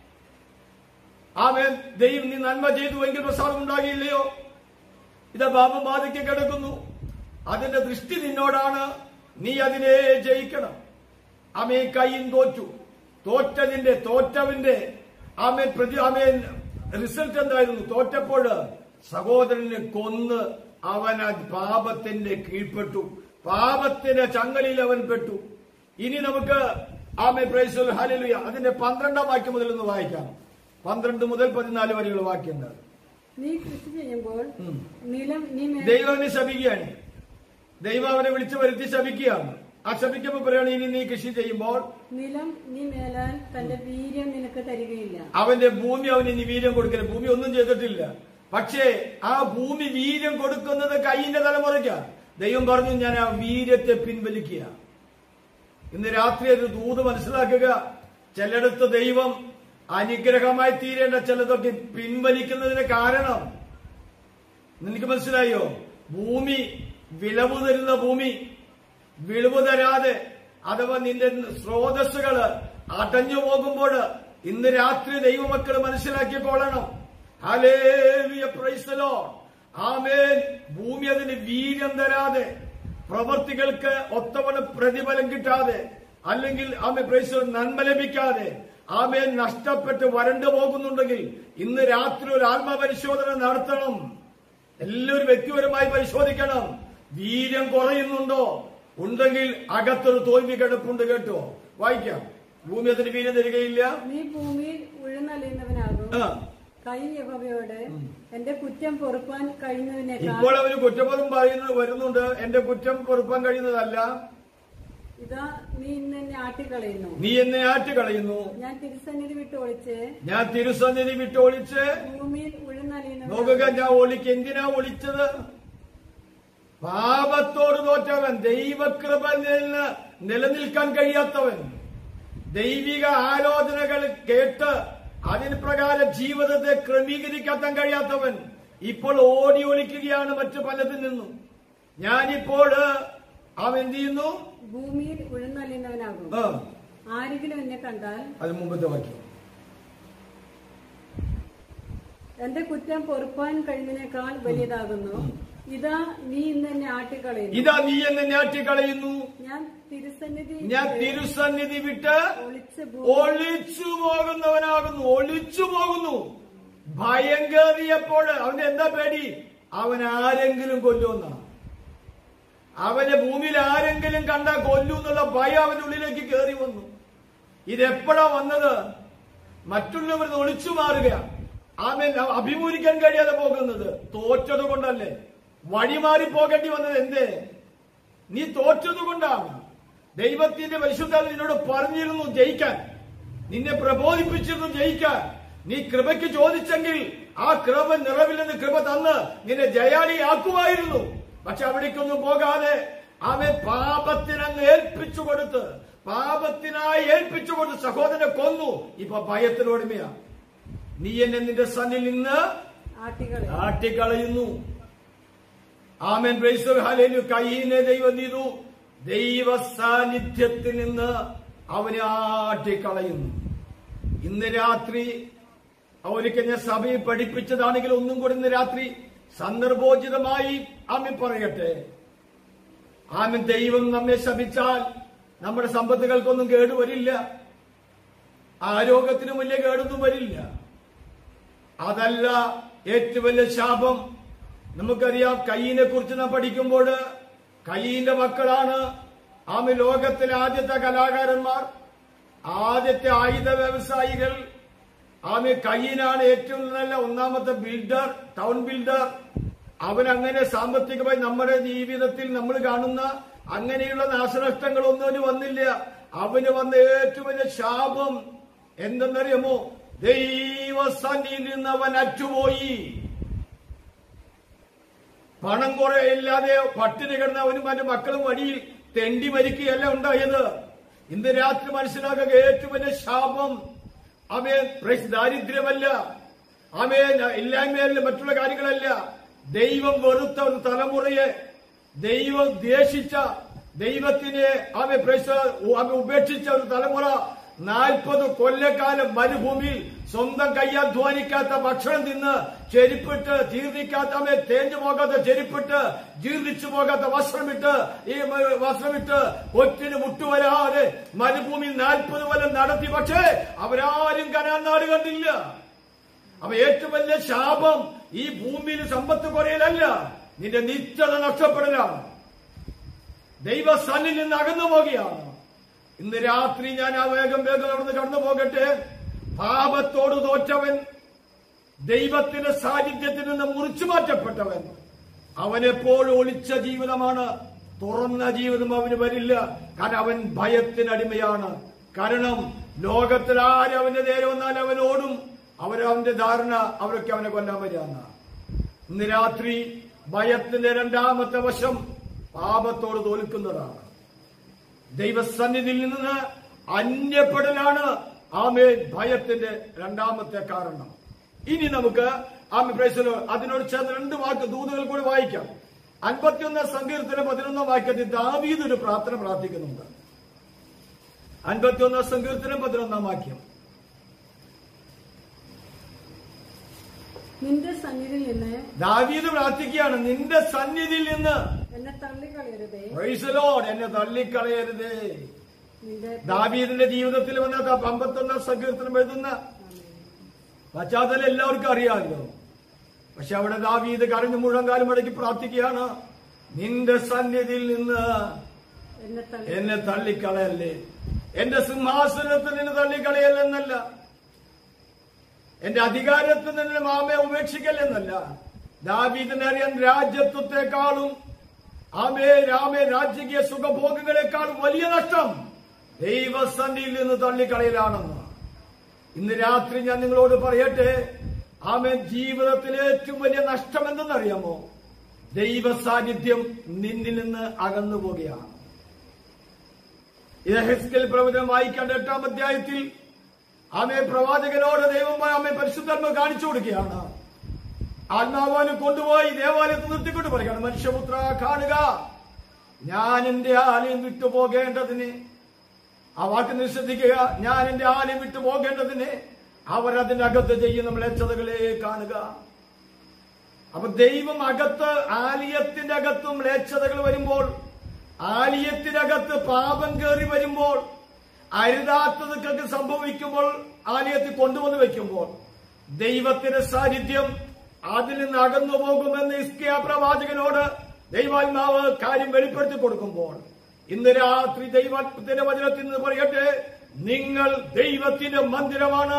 S2: ആമേൻ, ദൈവം നീ നന്മ ചെയ്തുവെങ്കിൽ പ്രസാദം ഉണ്ടാകില്ലയോ? ഇതാ പാപം ബാധിക്ക് കിടക്കുന്നു. അതിന്റെ ദൃഷ്ടി നിന്നോടാണ്. നീ അതിനെ ജയിക്കണം. ആമേൻ, കയ്യിൻ തോറ്റു. തോറ്റതിന്റെ തോറ്റവന്റെ ആമേൻ പ്രതി ആമേൻ റിസൾട്ട് എന്തായിരുന്നു? തോറ്റപ്പോൾ സഹോദരനെ കൊന്ന് അവൻ പാപത്തിന്റെ കീഴ്പ്പെട്ടു. പാപത്തിന്റെ ചങ്ങലയിൽ അവൻ പെട്ടു. ഇനി നമുക്ക് ആമേൻ, പ്രൈസ് ദി ലോർഡ്, ഹല്ലേലൂയ, അതിന്റെ പന്ത്രണ്ടാം വാക്യം മുതൽ ഒന്ന് വായിക്കാം. പന്ത്രണ്ട് മുതൽ പതിനാല് വരെയുള്ള വാക്യങ്ങൾ.
S3: നീ കൃഷി ചെയ്യുമ്പോൾ നിലം നീ
S2: ദൈവം അവനെ ശപിക്കുകയാണ്. ദൈവം അവനെ വിളിച്ചു വരുത്തി ശപിക്കുകയാണ്. ആ ശപിക്കുമ്പോൾ പറയാണ്, ഇനി നീ കൃഷി ചെയ്യുമ്പോൾ
S3: നിലം നീ മേലാൽ തന്റെ വീര്യം നിനക്ക് തരികയില്ല.
S2: അവന്റെ ഭൂമി അവന് ഇനി വീര്യം കൊടുക്കില്ല. ഭൂമി ഒന്നും ചെയ്തിട്ടില്ല. പക്ഷേ ആ ഭൂമി വീര്യം കൊടുക്കുന്നത് കയ്യിന്റെ തലമുറയ്ക്കാണ്. ദൈവം പറഞ്ഞു, ഞാൻ ആ വീര്യത്തെ പിൻവലിക്കുക. ഇന്ന് രാത്രി ഒരു ദൂത് മനസ്സിലാക്കുക. ചിലയിടത്ത് ദൈവം അനുഗ്രഹമായി തീരേണ്ട ചിലതൊക്കെ പിൻവലിക്കുന്നതിന് കാരണം നിനക്ക് മനസ്സിലായോ? ഭൂമി, വിളവ് തരുന്ന ഭൂമി, വിളിവ് തരാതെ അഥവാ നിന്റെ സ്രോതസ്സുകള് അടഞ്ഞു പോകുമ്പോൾ ഇന്ന് രാത്രി ദൈവമക്കൾ മനസ്സിലാക്കിക്കൊള്ളണം. ഹല്ലേലൂയ, പ്രൈസ് ദി ലോർഡ്. ആമേൻ. ഭൂമി അതിന് വീര്യം തരാതെ, പ്രവൃത്തികൾക്ക് ഒത്തവണ്ണം പ്രതിഫലം കിട്ടാതെ, അല്ലെങ്കിൽ ആമേൻ പ്രൈസ് ദി ലോർഡ് നന്മ ലഭിക്കാതെ ആമേൻ നഷ്ടപ്പെട്ട് വരണ്ടു പോകുന്നുണ്ടെങ്കിൽ ഇന്ന് രാത്രി ഒരു ആത്മപരിശോധന നടത്തണം. എല്ലാവരും വ്യക്തിപരമായി പരിശോധിക്കണം. വീര്യം കുറയുന്നുണ്ടോ? ഉണ്ടെങ്കിൽ അകത്തൊരു തോൽവി കിടപ്പുണ്ട്. കേട്ടോ, വായിക്കാം. ഭൂമി അതിന് വീര്യം തരികയില്ല.
S3: നീ ഭൂമിയിൽ ഉഴുന്നലിയുന്നവനാകും. കൈ യഹോവയോട് എന്റെ കുറ്റം പൊറുപ്പാൻ കഴിയുന്നതിനേക്കാൾ. ഇപ്പോൾ
S2: അവന് കുറ്റബോധം പറയുന്നത് വരുന്നുണ്ട്. എന്റെ കുറ്റം പൊറുപ്പാൻ കഴിയുന്നതല്ല.
S3: ഇതാ നീ ഇന്ന് എന്നെ ആട്ടിക്കളയുന്നു.
S2: നീ എന്നെ ആട്ടിക്കളയുന്നു.
S3: ഞാൻ തിരുസന്നിധി വിട്ട് ഒളിച്ച്
S2: ഞാൻ തിരുസന്നിധി വിട്ട് ഒളിച്ച്
S3: ഭൂമിയിൽ ഉഴുന്നലിയുന്നു.
S2: നോക്കുക, ഞാൻ ഒളിക്ക് എന്തിനാ ഒളിച്ചത്? പാപത്തോട് തോറ്റവൻ, ദൈവകൃപയിൽ നിലനിൽക്കാൻ കഴിയാത്തവൻ, ദൈവിക ആലോചനകൾ കേട്ട് അതിന് പ്രകാരം ജീവിതത്തെ ക്രമീകരിക്കാൻ കഴിയാത്തവൻ ഇപ്പോൾ ഓടി ഒളിക്കുകയാണ് മറ്റു പലതിൽ നിന്നും. ഞാനിപ്പോൾ അവൻ എന്ത് ചെയ്യുന്നു?
S3: ഭൂമിയിൽ ഉഴുന്നലിയുന്നവനാകും. ആരെങ്കിലും എന്നെ കണ്ടാൽ
S2: അത് മുമ്പത്തെ വാക്യം.
S3: എന്റെ കുറ്റം പൊറുപ്പാൻ കഴിയുന്നതിനേക്കാൾ വലിയതാകുന്നു. ഇതാ നീ ഇന്ന് എന്നെ ആട്ടിക്കളയുന്നു.
S2: ഇതാ നീ എന്നെ ആട്ടിക്കളയുന്നു.
S3: ഞാൻ തിരുസന്നിധി
S2: ഞാൻ തിരുസന്നിധി വിട്ട് ഒളിച്ചു പോകുന്നവനാകുന്നു. ഒളിച്ചു പോകുന്നു. ഭയം കയറിയപ്പോൾ അവന് എന്താ പേടി? അവൻ ആരെങ്കിലും കൊല്ലുമെന്ന. അവനെ ഭൂമിയിൽ ആരെങ്കിലും കണ്ടാൽ കൊല്ലൂ എന്നുള്ള ഭയം അവന്റെ ഉള്ളിലേക്ക് കയറി വന്നു. ഇതെപ്പോഴാ വന്നത്? മറ്റുള്ളവർ ഒളിച്ചു മാറുക, അവൻ അഭിമുഖിക്കാൻ കഴിയാതെ പോകുന്നത് തോറ്റത് കൊണ്ടല്ലേ? വഴിമാറി പോകേണ്ടി വന്നത് എന്തേ? നീ തോറ്റത് കൊണ്ടാണ്. ദൈവത്തിന്റെ പരിശുദ്ധാത്മാവ് നിന്നോട് പറഞ്ഞിരുന്നു ജയിക്കാൻ, നിന്നെ പ്രബോധിപ്പിച്ചിരുന്നു ജയിക്കാൻ. നീ കൃപയ്ക്ക് ചോദിച്ചെങ്കിൽ ആ കൃപ നിറവില്ലെന്ന് കൃപ തന്ന് നിന്നെ ജയാളിയാക്കുമായിരുന്നു. പക്ഷെ അവിടേക്കൊന്നും പോകാതെ അവൻ പാപത്തിനങ്ങ് ഏൽപ്പിച്ചു കൊടുത്ത്, പാപത്തിനായി ഏൽപ്പിച്ചു കൊടുത്ത് സഹോദരനെ കൊന്നു. ഇപ്പൊ ഭയത്തിനോടുമയാ. നീ എന്നെ നിന്റെ സന്നിൽ നിന്ന് ആട്ടിക്കളയുന്നു. ആമേൻ, പ്രൈസ് ദി ലോർഡ്, ഹല്ലേലൂയ. കയ്യിനെ ദൈവം ചെയ്തു, ദൈവ സാന്നിധ്യത്തിൽ നിന്ന് അവനെ ആട്ടിക്കളയുന്നു. ഇന്ന് രാത്രി ഒരിക്കൽ ഞാൻ സഭയെ പഠിപ്പിച്ചതാണെങ്കിൽ ഒന്നും കൂടി ഇന്ന് രാത്രി സന്ദർഭോചിതമായി ആമേൻ പറയട്ടെ. ആമേൻ. ദൈവം നമ്മെ ശപിച്ചാൽ നമ്മുടെ സമ്പത്തുകൾക്കൊന്നും കേടുവരില്ല, ആരോഗ്യത്തിനും വലിയ കേടൊന്നും വരില്ല. അതല്ല ഏറ്റവും വലിയ ശാപം. നമുക്കറിയാം, കയ്യിനെ കുറിച്ച് നാം പഠിക്കുമ്പോൾ കയ്യിന്റെ മക്കളാണ് ആമേൻ ലോകത്തിലെ ആദ്യത്തെ കലാകാരന്മാർ, ആദ്യത്തെ ആയുധ വ്യവസായികൾ. ആമേൻ കയ്യിനാണ് ഏറ്റവും നല്ല ഒന്നാമത്തെ ബിൽഡർ, ടൗൺ ബിൽഡർ. അവൻ അങ്ങനെ സാമ്പത്തികമായി നമ്മുടെ ജീവിതത്തിൽ നമ്മൾ കാണുന്ന അങ്ങനെയുള്ള നാശനഷ്ടങ്ങളൊന്നും അവന് വന്നില്ല. അവന് വന്ന ഏറ്റവും വലിയ ശാപം എന്തെന്നറിയാമോ? ദൈവസന്നിധിയിൽ നിന്ന് അവൻ അറ്റുപോയി. പണം കുറെ ഇല്ലാതെ പട്ടിണി കിടന്ന അവനും അവന്റെ മക്കളും വഴിയിൽ തെണ്ടി മരിക്കുകയല്ല ഉണ്ടായത്. ഇന്ന് രാത്രി മനസ്സിലാക്കുക, ഏറ്റവും വലിയ ശാപം അവൻ ദാരിദ്ര്യമല്ല, അവൻ ഇല്ലായ്മയല്ല, മറ്റുള്ള കാര്യങ്ങളല്ല. ദൈവം വെറുത്ത ഒരു തലമുറയെ, ദൈവം ദ്വേഷിച്ച, ദൈവത്തിനെ അവൻ അവൻ ഉപേക്ഷിച്ച ഒരു തലമുറ നാൽപ്പത് കൊല്ലക്കാലം മരുഭൂമിയിൽ സ്വന്തം കയ്യധ്വാനിക്കാത്ത ഭക്ഷണം തിന്ന്, ചെരുപ്പിട്ട് ജീർണിക്കാത്ത അവൻ തേഞ്ഞു പോകാത്ത ചെരുപ്പിട്ട്, ജീർണിച്ചു പോകാത്ത വസ്ത്രമിട്ട്, ഈ വസ്ത്രമിട്ട് ഒറ്റിന് മുട്ടുവരാതെ മരുഭൂമിയിൽ നാൽപ്പത് കൊല്ലം നടത്തി. പക്ഷേ അവരാരും കനാൻ നാട് കണ്ടില്ല. അവ ഏറ്റവും വലിയ ശാപം ഈ ഭൂമിയിൽ സമ്പത്ത് കുറയലല്ല, നിന്റെ നിത്യത നഷ്ടപ്പെടലാണ്, ദൈവസന്നിധിയിൽ നിന്ന് അകന്നു പോകുകയാണ്. ഇന്ന് രാത്രി ഞാൻ ആ വേഗം വേഗം അവിടുന്ന് കടന്നു പോകട്ടെ. പാപത്തോട് തോറ്റവൻ, ദൈവത്തിന്റെ സാന്നിധ്യത്തിൽ നിന്ന് മുറിച്ചു മാറ്റപ്പെട്ടവൻ, അവനെപ്പോഴും ഒളിച്ച ജീവിതമാണ്, തുറന്ന ജീവിതം അവന് വരില്ല. കാരണം അവൻ ഭയത്തിനടിമയാണ്. കാരണം ലോകത്തിൽ ആരും അവന്റെ നേരെ വന്നാൽ അവനോടും. അവരവന്റെ ധാരണ അവരൊക്കെ അവനെ കൊല്ലാൻ വരികയാണ്. ഇന്ന് രാത്രി ഭയത്തിന്റെ രണ്ടാമത്തെ വശം പാപത്തോട് തോൽക്കുന്നതാണ്. ദൈവസന്നിധിയിൽ നിന്ന് അന്യപ്പെടലാണ് ആമേൻ ഭയത്തിന്റെ രണ്ടാമത്തെ കാരണം. ഇനി നമുക്ക് ആമേൻ പ്രൈസ് ദി ലോർഡ് അതിനോട് ചേർന്ന് രണ്ട് വാക്ക് ദൂതുകൾ കൂടി വായിക്കാം. അൻപത്തിയൊന്നാം സങ്കീർത്തനം പതിനൊന്നാം വാക്യത്തിൽ ദാവീദ് ഒരു പ്രാർത്ഥന പ്രാർത്ഥിക്കുന്നുണ്ട്. അൻപത്തിയൊന്നാം സങ്കീർത്തനം പതിനൊന്നാം വാക്യം.
S3: നിന്റെ സന്നിധിയിൽ നിന്ന്
S2: ദാവീദ് പ്രാർത്ഥിക്കുകയാണ്, നിന്റെ സന്നിധിയിൽ നിന്ന്
S3: എന്നെ തള്ളിക്കളയരുതേ.
S2: പ്രൈസ് ദി ലോർഡ്, എന്നെ തള്ളിക്കളയരുതേ. ദാവീദിന്റെ ജീവിതത്തിൽ വന്ന അമ്പത്തൊന്നാം സങ്കീർത്തനം എഴുതുന്ന പശ്ചാത്തലം എല്ലാവർക്കും അറിയാമല്ലോ. പക്ഷെ അവിടെ ദാവീദ് കരഞ്ഞു മുഴങ്കാലം മടക്കി പ്രാർത്ഥിക്കുകയാണ്, നിന്റെ സന്നിധിയിൽ നിന്ന് എന്നെ തള്ളിക്കളയല്ലേ, എന്റെ സിംഹാസനത്തിൽ നിന്ന് തള്ളിക്കളയല്ലെന്നല്ല, എന്റെ അധികാരത്തിൽ നിന്ന് മാമയെ ഉപേക്ഷിക്കല്ലെന്നല്ല. ദാവീദിനെ അറിയാൻ രാജ്യത്വത്തെക്കാളും ആമേ രാമേ രാജകീയ സുഖഭോഗങ്ങളെക്കാളും വലിയ നഷ്ടം ദൈവസന്നിധിയിൽ നിന്ന് തള്ളിക്കളയലാണെന്ന്. ഇന്ന് രാത്രി ഞാൻ നിങ്ങളോട് പറയട്ടെ, ആമേൻ, ജീവിതത്തിലെ ഏറ്റവും വലിയ നഷ്ടം എന്തെന്നറിയാമോ? ദൈവ സാന്നിധ്യം നിന്നിൽ നിന്ന് അകന്നു പോകുകയാണ്. യെഹെസ്കേൽ പ്രവചനം വായിക്കേണ്ട എട്ടാം അധ്യായത്തിൽ ആമേ പ്രവാചകനോട് ദൈവം ആമേ പരിശുദ്ധാത്മാവ് കാണിച്ചു കൊടുക്കുകയാണ്. ആത്മാവാന് കൊണ്ടുപോയി ദേവാലയത്തിൽ നിർത്തിക്കൊണ്ട് പറയുകയാണ്, മനുഷ്യപുത്ര കാണുക, ഞാൻ എന്റെ ആലയം വിട്ടുപോകേണ്ടതിന്, ആ വാക്ക് നിശ്ചയിക്കുക, ഞാൻ എന്റെ ആലയം വിട്ടു പോകേണ്ടതിന് അവർ അതിന്റെ അകത്ത് ചെയ്യുന്ന മ്ലേച്ഛതകളെ കാണുക. അപ്പൊ ദൈവം അകത്ത്, ആലയത്തിന്റെ അകത്ത് മ്ലേച്ഛതകൾ വരുമ്പോൾ, ആലയത്തിനകത്ത് പാപം കയറി വരുമ്പോൾ, അരുതാത്തതൊക്കെ സംഭവിക്കുമ്പോൾ, ആലയത്തിൽ കൊണ്ടുവന്ന് വെക്കുമ്പോൾ ദൈവത്തിന്റെ സാന്നിധ്യം അതിൽ നിന്ന് അകന്നു പോകുമെന്ന് ഹിസ്കിയാ പ്രവാചകനോട് ദൈവാത്മാവ് കാര്യം വെളിപ്പെടുത്തി കൊടുക്കുമ്പോൾ, ഇന്ന് രാത്രി ദൈവത്തിന്റെ വചനത്തിൽ നിന്ന് പറയട്ടെ, നിങ്ങൾ ദൈവത്തിന്റെ മന്ദിരമാണ്.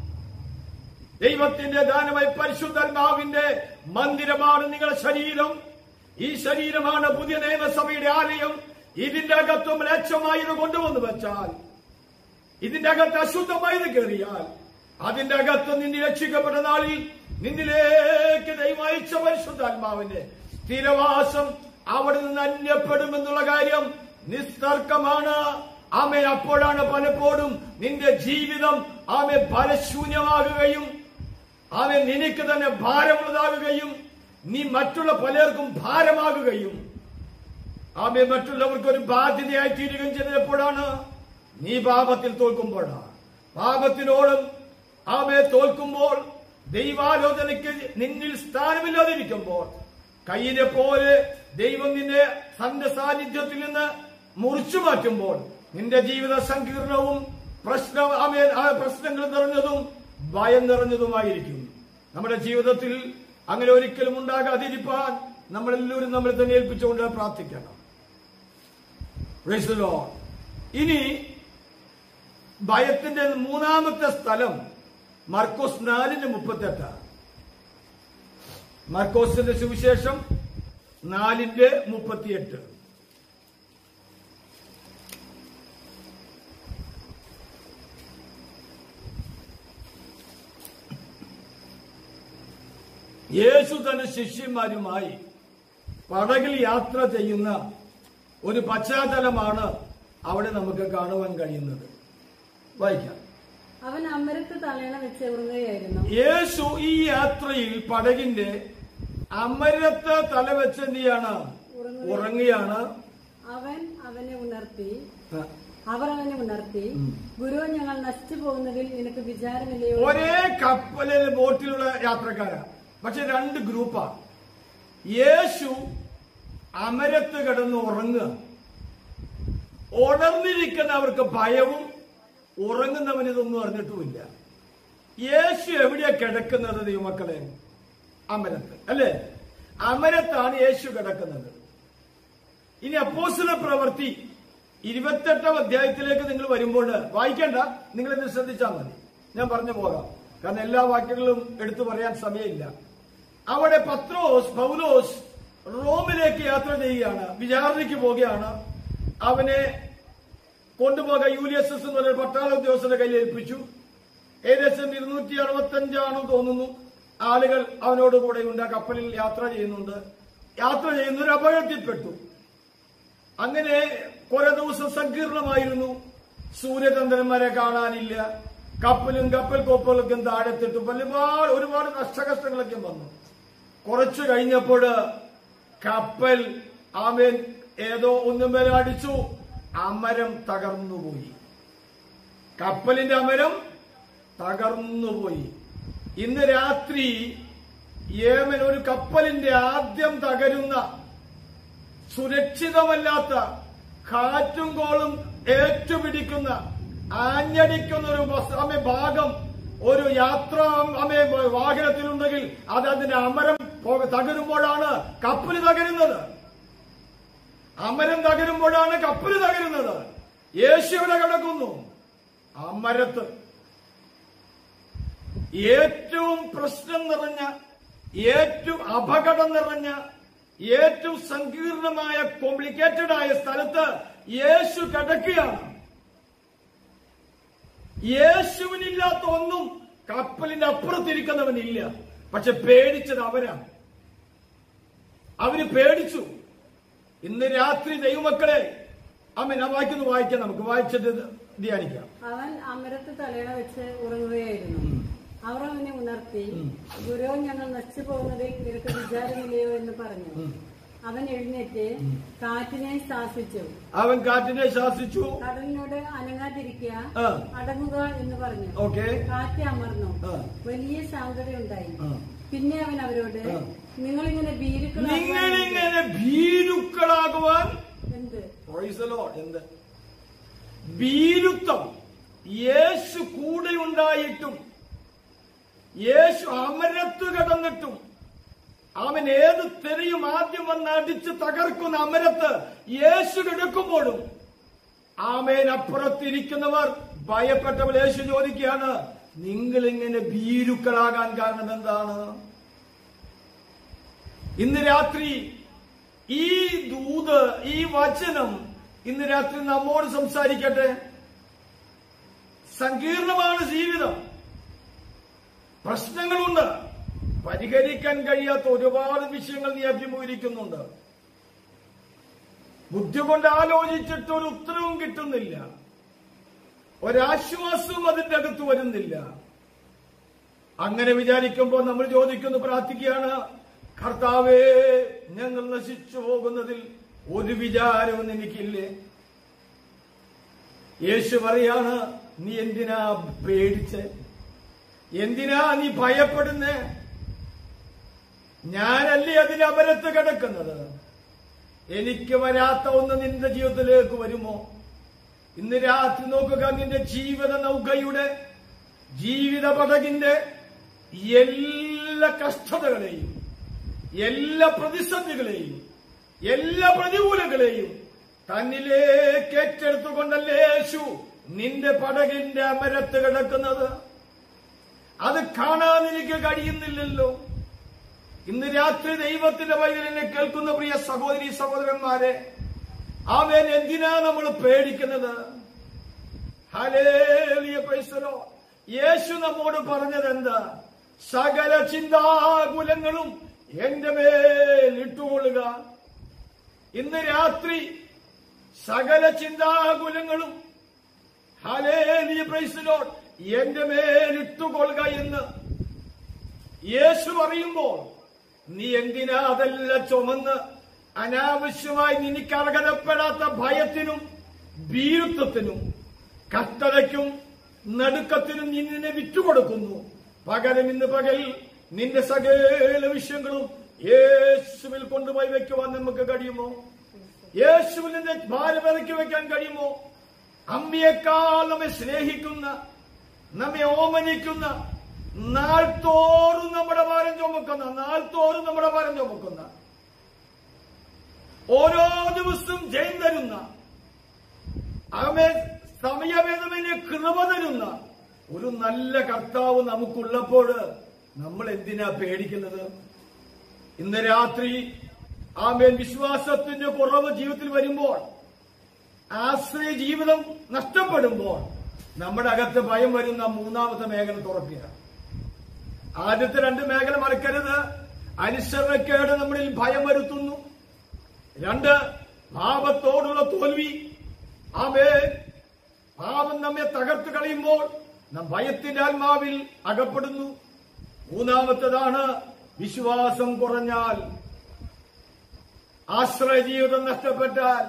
S2: ദൈവത്തിന്റെ ദാനമായി പരിശുദ്ധാത്മാവിന്റെ മന്ദിരമാണ് നിങ്ങളുടെ ശരീരം. ഈ ശരീരമാണ് പുതിയ നിയമസഭയുടെ ആലയം. ഇതിന്റെ അകത്ത് മ്ലേച്ഛമായത് കൊണ്ടുവന്ന് വെച്ചാൽ, ഇതിന്റെ അകത്ത് അശുദ്ധമായത് കയറിയാൽ, അതിന്റെ അകത്ത് നിന്നെ രക്ഷിക്കപ്പെട്ട നാളിൽ നിന്നിലേക്ക് ദൈവം അയച്ച പരിശുദ്ധാത്മാവിന്റെ സ്ഥിരവാസം അവിടെ നിന്ന് അന്യപ്പെടുമെന്നുള്ള കാര്യം നിസ്തർക്കമാണ്. ആമേ, അപ്പോഴാണ് പലപ്പോഴും നിന്റെ ജീവിതം ആമേ ഫലശൂന്യമാകുകയും ആമേ നിനക്ക് തന്നെ ഭാരമുള്ളതാകുകയും നീ മറ്റുള്ള പലർക്കും ഭാരമാകുകയും ആമേ മറ്റുള്ളവർക്കൊരു ബാധ്യതയായി തീരുകയും ചെയ്തപ്പോഴാണ് നീ പാപത്തിൽ തോൽക്കുമ്പോഴാണ്. പാപത്തിനോടും ആമേ തോൽക്കുമ്പോൾ, ദൈവാലോചനയ്ക്ക് നിന്നിൽ സ്ഥാനമില്ലാതിരിക്കുമ്പോൾ, കയ്യിനെ പോലെ ദൈവം നിന്നെ തന്റെ സാന്നിധ്യത്തിൽ നിന്ന് മുറിച്ചു മാറ്റുമ്പോൾ നിന്റെ ജീവിത സങ്കീർണവും പ്രശ്ന ആമേ പ്രശ്നങ്ങൾ നിറഞ്ഞതും ഭയം നിറഞ്ഞതുമായിരിക്കും. നമ്മുടെ ജീവിതത്തിൽ അങ്ങനെ ഒരിക്കലും ഉണ്ടാകാതിരിക്കാൻ നമ്മളെല്ലാവരും നമ്മളെ തന്നെ ഏൽപ്പിച്ചുകൊണ്ട് പ്രാർത്ഥിക്കണം. Praise the Lord. ഇനി ഭയത്തിന്റെ മൂന്നാമത്തെ സ്ഥലം മർക്കോസ് നാലിന് മുപ്പത്തെട്ട്. മർക്കോസിന്റെ സുവിശേഷം നാലിന്റെ മുപ്പത്തിയെട്ട്. യേശു തന്റെ ശിഷ്യന്മാരുമായി പടകിൽ യാത്ര ചെയ്യുന്ന ഒരു പശ്ചാത്തലമാണ് അവിടെ നമുക്ക് കാണുവാൻ കഴിയുന്നത്. വായിക്കാം.
S3: അവൻ അമരത്ത് തലയണ വെച്ച് ഉറങ്ങുകയായിരുന്നു.
S2: യേശു ഈ യാത്രയിൽ പടകിന്റെ അമരത്ത് തല വെച്ച് എന്ത് ചെയ്യാണ്? ഉറങ്ങുകയാണ്.
S3: അവൻ അവനെ ഉണർത്തി അവർ അവനെ ഉണർത്തി ഗുരു, ഞങ്ങൾ നശിച്ചു പോകുന്നതിൽ നിനക്ക് വിചാരമില്ലയോ?
S2: ഒരേ കപ്പലിൽ ബോട്ടിലുള്ള യാത്രക്കാരാ, പക്ഷെ രണ്ട് ഗ്രൂപ്പാണ്. യേശു അമരത്ത് കിടന്ന് ഉറങ്ങുക. ഉണർന്നിരിക്കുന്നവർക്ക് ഭയവും ഉറങ്ങുന്നവന് ഇതൊന്നും അറിഞ്ഞിട്ടുമില്ല. യേശു എവിടെയാ കിടക്കുന്നത്? ദൈവമക്കളെ, അമരത്ത് അല്ലേ? അമരത്താണ് യേശു കിടക്കുന്നത്. ഇനി അപ്പോസ്തല പ്രവൃത്തി ഇരുപത്തെട്ടാം അധ്യായത്തിലേക്ക് നിങ്ങൾ വരുമ്പോൾ വായിക്കേണ്ട, നിങ്ങൾ ഇത് ശ്രദ്ധിച്ചാൽ മതി. ഞാൻ പറഞ്ഞു പോകാം, കാരണം എല്ലാ വാക്യങ്ങളും എടുത്തു പറയാൻ സമയമില്ല. അവിടെ പത്രോസ് പൗലോസ് റോമിലേക്ക് യാത്ര ചെയ്യുകയാണ്, വിചാരണയ്ക്ക് പോവുകയാണ്. അവനെ കൊണ്ടുപോകാൻ യൂലിയസ് എന്ന് പറഞ്ഞ പട്ടാള ഉദ്യോഗസ്ഥന്റെ കയ്യിൽ ഏൽപ്പിച്ചു. ഏകദേശം ഇരുന്നൂറ്റി അറുപത്തി അഞ്ചാണെന്ന് തോന്നുന്നു ആളുകൾ അവനോട് കൂടെ ഉണ്ട്. ആ കപ്പലിൽ യാത്ര ചെയ്യുന്നുണ്ട്. യാത്ര ചെയ്യുന്ന ഒരു അപകടത്തിൽപ്പെട്ടു. അങ്ങനെ കുറെ ദിവസം സങ്കീർണമായിരുന്നു. സൂര്യചന്ദ്രന്മാരെ കാണാനില്ല. കപ്പലും കപ്പൽ കോപ്പലൊക്കെ താഴെത്തിട്ടു. ഒരുപാട് ഒരുപാട് നഷ്ടകഷ്ടങ്ങളൊക്കെ വന്നു. കുറച്ചു കഴിഞ്ഞപ്പോൾ കപ്പൽ ആമേൻ ഏതോ ഒന്നും വരെ അടിച്ചു, അമരം തകർന്നുപോയി. കപ്പലിന്റെ അമരം തകർന്നുപോയി. ഇന്ന് രാത്രി യേമൻ ഒരു കപ്പലിന്റെ ആദ്യം തകരുന്ന, സുരക്ഷിതമല്ലാത്ത, കാറ്റും കോളും ഏറ്റുപിടിക്കുന്ന, ആഞ്ഞടിക്കുന്ന ഒരു അമേ ഭാഗം ഒരു യാത്രാ അമേ വാഹനത്തിലുണ്ടെങ്കിൽ അത് അതിന്റെ അമരം തകരുമ്പോഴാണ് കപ്പല് തകരുന്നത്. അമരം തകരുമ്പോഴാണ് കപ്പല് തകരുന്നത്. യേശു ഇവിടെ കിടക്കുന്നു അമരത്ത്. ഏറ്റവും പ്രശ്നം നിറഞ്ഞ, ഏറ്റവും അപകടം നിറഞ്ഞ, ഏറ്റവും സങ്കീർണമായ, കോംപ്ലിക്കേറ്റഡ് ആയ സ്ഥലത്ത് യേശു കിടക്കുകയാണ്. യേശുവിനില്ലാത്ത ഒന്നും കപ്പലിന്റെ അപ്പുറത്തിരിക്കുന്നവനില്ല. പക്ഷെ പേടിച്ചത് അവരാണ്. അവര് പേടിച്ചു. ഇന്ന് രാത്രി ദൈവമക്കളെ അമ്മ വായിക്കുന്നു, വായിക്കാം, നമുക്ക് വായിച്ചിട്ട് ധ്യാനിക്കാം.
S3: അവൻ അമരത്ത് തലയിണ വെച്ച് ഉറങ്ങുകയായിരുന്നു. അവർ അവനെ ഉണർത്തി, ഗുരു, ഞങ്ങൾ നശിച്ചു പോകുന്നതിൽ നിനക്ക് വിചാരമില്ലയോ എന്ന് പറഞ്ഞു. അവൻ എഴുന്നേറ്റ് കാറ്റിനെ ശാസിച്ചു.
S2: അവൻ കാറ്റിനെ ശാസിച്ചു.
S3: കടലിനോട് അനങ്ങാതിരിക്കുക, അടങ്ങുക എന്ന് പറഞ്ഞു. കാറ്റ് അമർന്നു. വലിയ ശാന്തതയുണ്ടായി. പിന്നെ അവൻ അവരോട്, നിങ്ങളിങ്ങനെ
S2: നിങ്ങളിങ്ങനെ ഭീരുക്കളാകുവാൻ എന്ത് എന്ത് ഭീരുത്വം. യേശു കൂടെ ഉണ്ടായിട്ടും, യേശു അമരത്ത് കിടന്നിട്ടും, അവൻ ഏത് തെരയും ആദ്യം വന്ന് അടിച്ച് തകർക്കുന്ന അമരത്ത് യേശു കിടക്കുമ്പോഴും ആമേൻ അപ്പുറത്തിരിക്കുന്നവർ ഭയപ്പെട്ടവൾ യേശു ചോദിക്കുകയാണ്, നിങ്ങളിങ്ങനെ ഭീരുക്കളാകാൻ കാരണം എന്താണ്? ഇന്ന് രാത്രി ഈ ദൂത്, ഈ വചനം ഇന്ന് രാത്രി നമ്മോട് സംസാരിക്കട്ടെ. സങ്കീർണമാണ് ജീവിതം, പ്രശ്നങ്ങളുണ്ട്, പരിഹരിക്കാൻ കഴിയാത്ത ഒരുപാട് വിഷയങ്ങൾ നീ അഭിമുഖീകരിക്കുന്നുണ്ട്. ബുദ്ധി കൊണ്ട് ആലോചിച്ചിട്ട് ഒരു ഉത്തരവും കിട്ടുന്നില്ല, ഒരാശ്വാസവും അതിന്റെ അകത്ത് വരുന്നില്ല. അങ്ങനെ വിചാരിക്കുമ്പോൾ നമ്മൾ ചോദിക്കുന്നു, പ്രാർത്ഥിക്കുകയാണ്, കർത്താവേ, ഞങ്ങൾ നശിച്ചു പോകുന്നതിൽ ഒരു വിചാരവും എനിക്കില്ലേ? യേശു പറയാണ്, നീ എന്തിനാ പേടിച്ച്, എന്തിനാ നീ ഭയപ്പെടുന്നേ? ഞാനല്ലേ അതിൽ അമരത്ത് കിടക്കുന്നത്. എനിക്ക് വരാത്ത ഒന്ന് നിന്റെ ജീവിതത്തിലേക്ക് വരുമോ? ഇന്ന് രാത്രി നോക്കുക, നിന്റെ ജീവിത നൗകയുടെ, ജീവിത പടകിന്റെ എല്ലാ കഷ്ടതകളെയും, എല്ലാ പ്രതിസന്ധികളെയും, എല്ലാ പ്രതികൂലങ്ങളെയും തന്നിലേക്ക് ഏറ്റെടുത്തുകൊണ്ടല്ലേ യേശു നിന്റെ പടകിന്റെ അമരത്ത് കിടക്കുന്നത്. അത് കാണാൻ എനിക്ക് കഴിയുന്നില്ലല്ലോ. ഇന്ന് രാത്രി ദൈവത്തിന്റെ വചനം കേൾക്കുന്ന പ്രിയ സഹോദരി സഹോദരന്മാരെ, ആമേൻ, എന്തിനാ നമ്മൾ പേടിക്കുന്നത്? ഹല്ലേലൂയ, പ്രൈസ് ദി ലോർഡ്. യേശു നമ്മോട് പറഞ്ഞത് എന്താ? സകല ചിന്താകുലങ്ങളും എന്റെ മേൽ ഇട്ടുകൊള്ളുക. ഇന്ന് രാത്രി സകല ചിന്താകുലങ്ങളും, ഹല്ലേലൂയ, പ്രൈസ് ദി ലോർഡ്, എന്റെ മേൽ ഇട്ടുകൊള്ളുക എന്ന് യേശു പറയുമ്പോൾ നീ എന്തിനാ അതെല്ലാം ചുമന്ന് അനാവശ്യമായി നിനക്ക് അർഹതപ്പെടാത്ത ഭയത്തിനും ഭീരുത്വത്തിനും കഷ്ടതയ്ക്കും നടുക്കത്തിനും നീ നിന്നെ വിറ്റുകൊടുക്കുന്നു? പകരം ഇന്ന് പകൽ നിന്റെ സകല വിഷയങ്ങളും യേശുവിൽ കൊണ്ടുപോയി വെക്കുവാൻ നമുക്ക് കഴിയുമോ? യേശുവിൽ നിന്റെ ഭാരം ഇറക്കി വെക്കാൻ കഴിയുമോ? അമ്മയേക്കാൾ നമ്മെ സ്നേഹിക്കുന്ന, നമ്മെ ഓമനിക്കുന്ന, നാൾ തോറും നമ്മുടെ ഭാരം ചുമക്കുന്ന, നാൾ തോറും നമ്മുടെ ഭാരം ചുമക്കുന്ന, ഓരോ ദിവസവും ജയം തരുന്ന, അവനെ സമയഭേദമെന്നെ കൃപ തരുന്ന ഒരു നല്ല കർത്താവ് നമുക്കുള്ളപ്പോൾ നമ്മൾ എന്തിനാ പേടിക്കുന്നത്? ഇന്ന് രാത്രി ആമേൻ വിശ്വാസത്തിന്റെ കുറവ് ജീവിതത്തിൽ വരുമ്പോൾ, ആശ്രയ ജീവിതം നഷ്ടപ്പെടുമ്പോൾ നമ്മുടെ അകത്ത് ഭയം വരുന്ന മൂന്നാമത്തെ മേഖല തുറക്കുക. ആദ്യത്തെ രണ്ട് മേഖല മറക്കരുത്. അനുസരണക്കേട് നമ്മളിൽ ഭയം വരുത്തുന്നു. രണ്ട്, പാപത്തോടുള്ള തോൽവി. ആമേൻ, പാപം നമ്മെ തകർത്ത് കളയുമ്പോൾ നാം ഭയത്തിന്റെ ആത്മാവിൽ അകപ്പെടുന്നു. മൂന്നാമത്തേതാണ് വിശ്വാസം കുറഞ്ഞാൽ. ആശ്രയ ജീവിതം നഷ്ടപ്പെട്ടാൽ,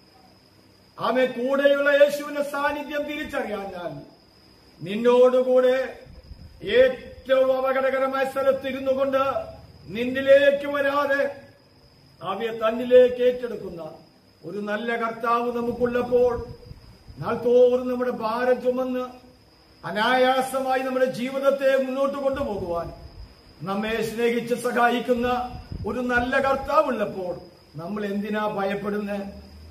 S2: ആമേ കൂടെയുള്ള യേശുവിന്റെ സാന്നിധ്യം തിരിച്ചറിയാഞ്ഞാൽ, നിന്നോടുകൂടെ ഏറ്റവും അപകടകരമായ സ്ഥലത്ത് ഇരുന്നു കൊണ്ട് നിന്നിലേക്ക് വരാതെ അവയെ തന്നിലേക്ക് ഏറ്റെടുക്കുന്ന ഒരു നല്ല കർത്താവ് നമുക്കുള്ളപ്പോൾ, നാൾതോറും നമ്മുടെ ഭാരം ചുമന്ന് അനായാസമായി നമ്മുടെ ജീവിതത്തെ മുന്നോട്ട് കൊണ്ടുപോകുവാൻ നമ്മെ സ്നേഹിച്ച് സഹായിക്കുന്ന ഒരു നല്ല കർത്താവുള്ളപ്പോൾ നമ്മൾ എന്തിനാ ഭയപ്പെടുന്നത്?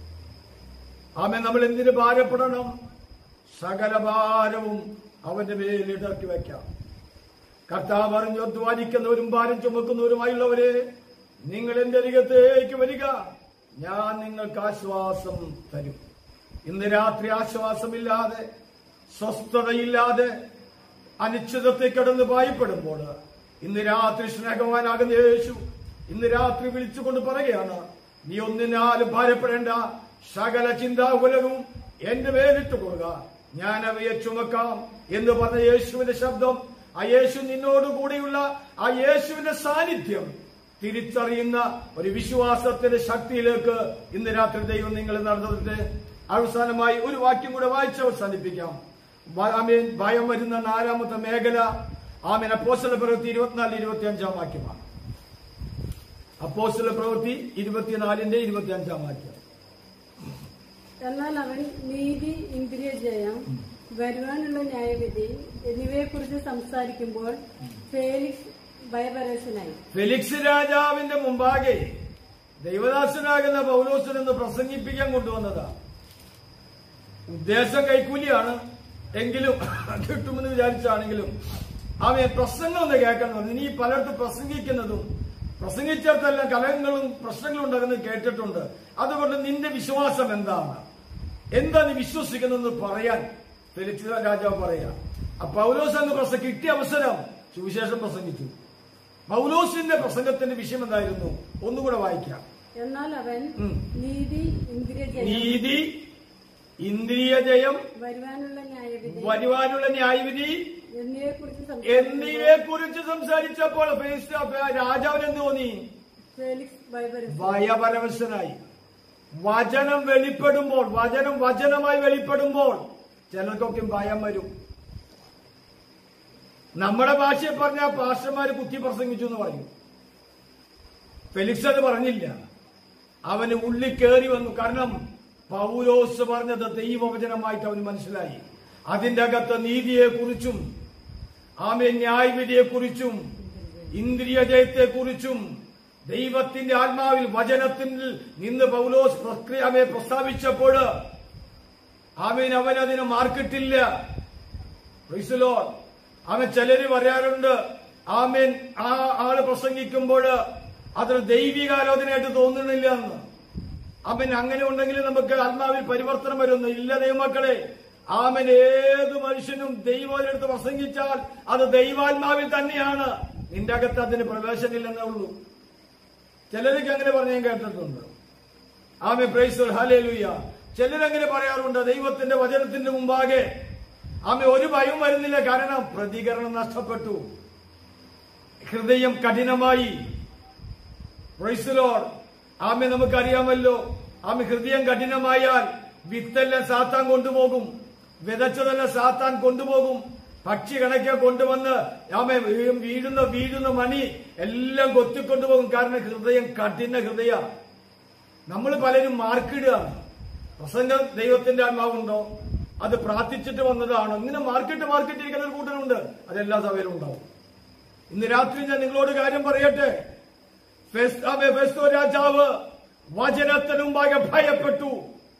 S2: ആമേ, നമ്മൾ എന്തിനു ഭാരപ്പെടണം? സകല ഭാരവും അവന്റെ മേലിടക്കി വയ്ക്കാം. കർത്താവ് അറിഞ്ഞു അധ്വാനിക്കുന്നവരും ഭാരം ചുമക്കുന്നവരുമായുള്ളവരെ, നിങ്ങൾ എന്റെ അരികത്തേക്ക് വരിക, ഞാൻ നിങ്ങൾക്ക് ആശ്വാസം തരും. ഇന്ന് രാത്രി ആശ്വാസമില്ലാതെ, സ്വസ്ഥതയില്ലാതെ, അനിശ്ചിതത്തെ കിടന്ന് ഭയപ്പെടുമ്പോൾ ഇന്ന് രാത്രി സ്നേഹവാനാകുന്ന യേശു ഇന്ന് രാത്രി വിളിച്ചുകൊണ്ട് പറയുകയാണ്, നീ ഒന്നിനാലും ഭാരപ്പെടേണ്ട, സകല ചിന്താകുലവും എന്റെ മേലിട്ട് കൊടുക്കുക, ഞാൻ അവയെ ചുമക്കാം എന്ന് പറഞ്ഞ യേശുവിന്റെ ശബ്ദം, ആ യേശു നിന്നോടുകൂടിയുള്ള ആ യേശുവിന്റെ സാന്നിധ്യം തിരിച്ചറിയുന്ന ഒരു വിശ്വാസത്തിന്റെ ശക്തിയിലേക്ക് ഇന്ന് രാത്രി ദൈവം നിങ്ങളെ നടന്നിട്ട്. അവസാനമായി ഒരു വാക്യം കൂടെ വായിച്ച് അവസാനിപ്പിക്കാം. ആമേൻ. ഭയം വരുന്ന നാലാമത്തെ മേഖല ആമേൻ അപ്പോസ്തല പ്രവൃത്തി ഇരുപത്തിനാല് ഇരുപത്തി അഞ്ചാം വാക്യമാണ്. അപ്പോസ്തല പ്രവൃത്തി ഇരുപത്തിനാലിന്റെ ഇരുപത്തി അഞ്ചാം വാക്യം.
S3: എന്നാൽ അവൻ നീതി, ഇന്ദ്രിയ ജയം, വരുവാനുള്ള ന്യായവിധി എന്നിവയെക്കുറിച്ച് സംസാരിക്കുമ്പോൾ ഫേലിക്സ് ഭയപരവശനായി. ഫെലിക്സ്
S2: രാജാവിന്റെ മുമ്പാകെ ദൈവദാസനാകുന്ന പൗലോസിനെന്ന് പ്രസംഗിപ്പിക്കാൻ കൊണ്ടുവന്നതാ. ഉദ്ദേശം കൈക്കൂലിയാണ്, എങ്കിലും കിട്ടുമെന്ന് വിചാരിച്ചാണെങ്കിലും അവൻ പ്രസംഗം ഒന്ന് കേൾക്കാൻ പറഞ്ഞു. നീ പലയിടത്തും പ്രസംഗിക്കുന്നതും പ്രസംഗിച്ചിടത്തെല്ലാം കലഹങ്ങളും പ്രശ്നങ്ങളും ഉണ്ടാകുന്നത് കേട്ടിട്ടുണ്ട്. അതുകൊണ്ട് നിന്റെ വിശ്വാസം എന്താണ്, എന്താ നീ വിശ്വസിക്കുന്നതെന്ന് പറയാൻ ഫെലിക്സ് രാജാവ് പറയാ. ആ പൗലോസ് അന്ന് പ്രസംഗം കിട്ടിയ അവസരം സുവിശേഷം പ്രസംഗിച്ചു. പൗലോസിന്റെ പ്രസംഗത്തിന്റെ വിഷയം എന്തായിരുന്നു? ഒന്നുകൂടെ വായിക്കാം.
S3: എന്നാൽ അവൻ നീതി, ഇന്ദ്രിയ ജയം,
S2: നീതി, ഇന്ദ്രിയ ജയം,
S3: വരുവാനുള്ള ന്യായവിധി
S2: വരുവാനുള്ള ന്യായവിധി എന്നിവയെ കുറിച്ച് സംസാരിച്ചപ്പോൾ രാജാവിന് എന്ത് തോന്നി? ഭയപരവശനായി. വചനം വെളിപ്പെടുമ്പോൾ, വചനം വചനമായി വെളിപ്പെടുമ്പോൾ ചിലർക്കൊക്കെ ഭയം വരും. നമ്മുടെ ഭാഷയിൽ പറഞ്ഞ പാസ്റ്റർമാര് കുത്തി പ്രസംഗിച്ചു എന്ന് പറയും. ഫെലിക്സ് അത് പറഞ്ഞില്ല. അവന് ഉള്ളിൽ കയറി വന്നു. കാരണം പൗലോസ് പറഞ്ഞത് ദൈവവചനമായിട്ട് അവന് മനസ്സിലായി. അതിന്റെ അകത്ത് നീതിയെക്കുറിച്ചും ആമേൻ ന്യായവിധിയെക്കുറിച്ചും ഇന്ദ്രിയ ജയത്തെക്കുറിച്ചും ദൈവത്തിന്റെ ആത്മാവിൽ വചനത്തിൽ നിന്ന് പൗലോസ് പ്രക്രിയ പ്രസ്താവിച്ചപ്പോൾ ആമേൻ അവനതിന് മാർക്കിട്ടില്ല. Praise the Lord. അവൻ ചിലര് പറയാറുണ്ട്, ആമേൻ ആ ആള് പ്രസംഗിക്കുമ്പോൾ അതൊരു ദൈവികാലോചനയായിട്ട് തോന്നുന്നില്ല എന്ന്. അവൻ അങ്ങനെ ഉണ്ടെങ്കിൽ നമുക്ക് ആത്മാവിൽ പരിവർത്തനം വരുന്നു. ഇല്ല ദൈവമക്കളെ, ആമൻ ഏത് മനുഷ്യനും ദൈവത്തിനടുത്ത് പ്രസംഗിച്ചാൽ അത് ദൈവാത്മാവിൽ തന്നെയാണ്. നിന്റെ അകത്ത് അതിന് പ്രവേശനമില്ലെന്നേ ഉള്ളൂ. ചിലർക്ക് അങ്ങനെ പറഞ്ഞ് ഞാൻ കേട്ടിട്ടുണ്ട്. ആമേ പ്രൈസ് ഹല്ലേലൂയ. ചിലരങ്ങനെ പറയാറുണ്ട്, ദൈവത്തിന്റെ വചനത്തിന്റെ മുമ്പാകെ ആമേ ഒരു ഭയം വരുന്നില്ല. കാരണം പ്രതികരണം നഷ്ടപ്പെട്ടു, ഹൃദയം കഠിനമായി. Praise Lord. ആമേ നമുക്കറിയാമല്ലോ, ആമേ ഹൃദയം കഠിനമായാൽ വിത്തെല്ലാം സാത്താൻ കൊണ്ടുപോകും, വിതച്ചതെല്ലാം സാത്താൻ കൊണ്ടുപോകും, പക്ഷി കണക്കെ കൊണ്ടുവന്ന് ആമേ വീഴുന്ന വീഴുന്ന മണി എല്ലാം കൊത്തിക്കൊണ്ടുപോകും. കാരണം ഹൃദയം കഠിന ഹൃദയ. നമ്മൾ പലരും മാർക്കിടുകയാണ്. പ്രസംഗം ദൈവത്തിന്റെ ആത്മാവുണ്ടോ, അത് പ്രാർത്ഥിച്ചിട്ട് വന്നതാണോ, ഇങ്ങനെ മാർക്കിട്ട് മാർക്കിട്ടിരിക്കുന്ന ഒരു കൂട്ടരുണ്ട്. അതെല്ലാ സഭയിലും ഉണ്ടാവും. ഇന്ന് രാത്രി ഞാൻ നിങ്ങളോട് കാര്യം പറയട്ടെ. ഫെസ്തോ രാജാവ് വചനത്തിന് മുമ്പാകെ ഭയപ്പെട്ടു.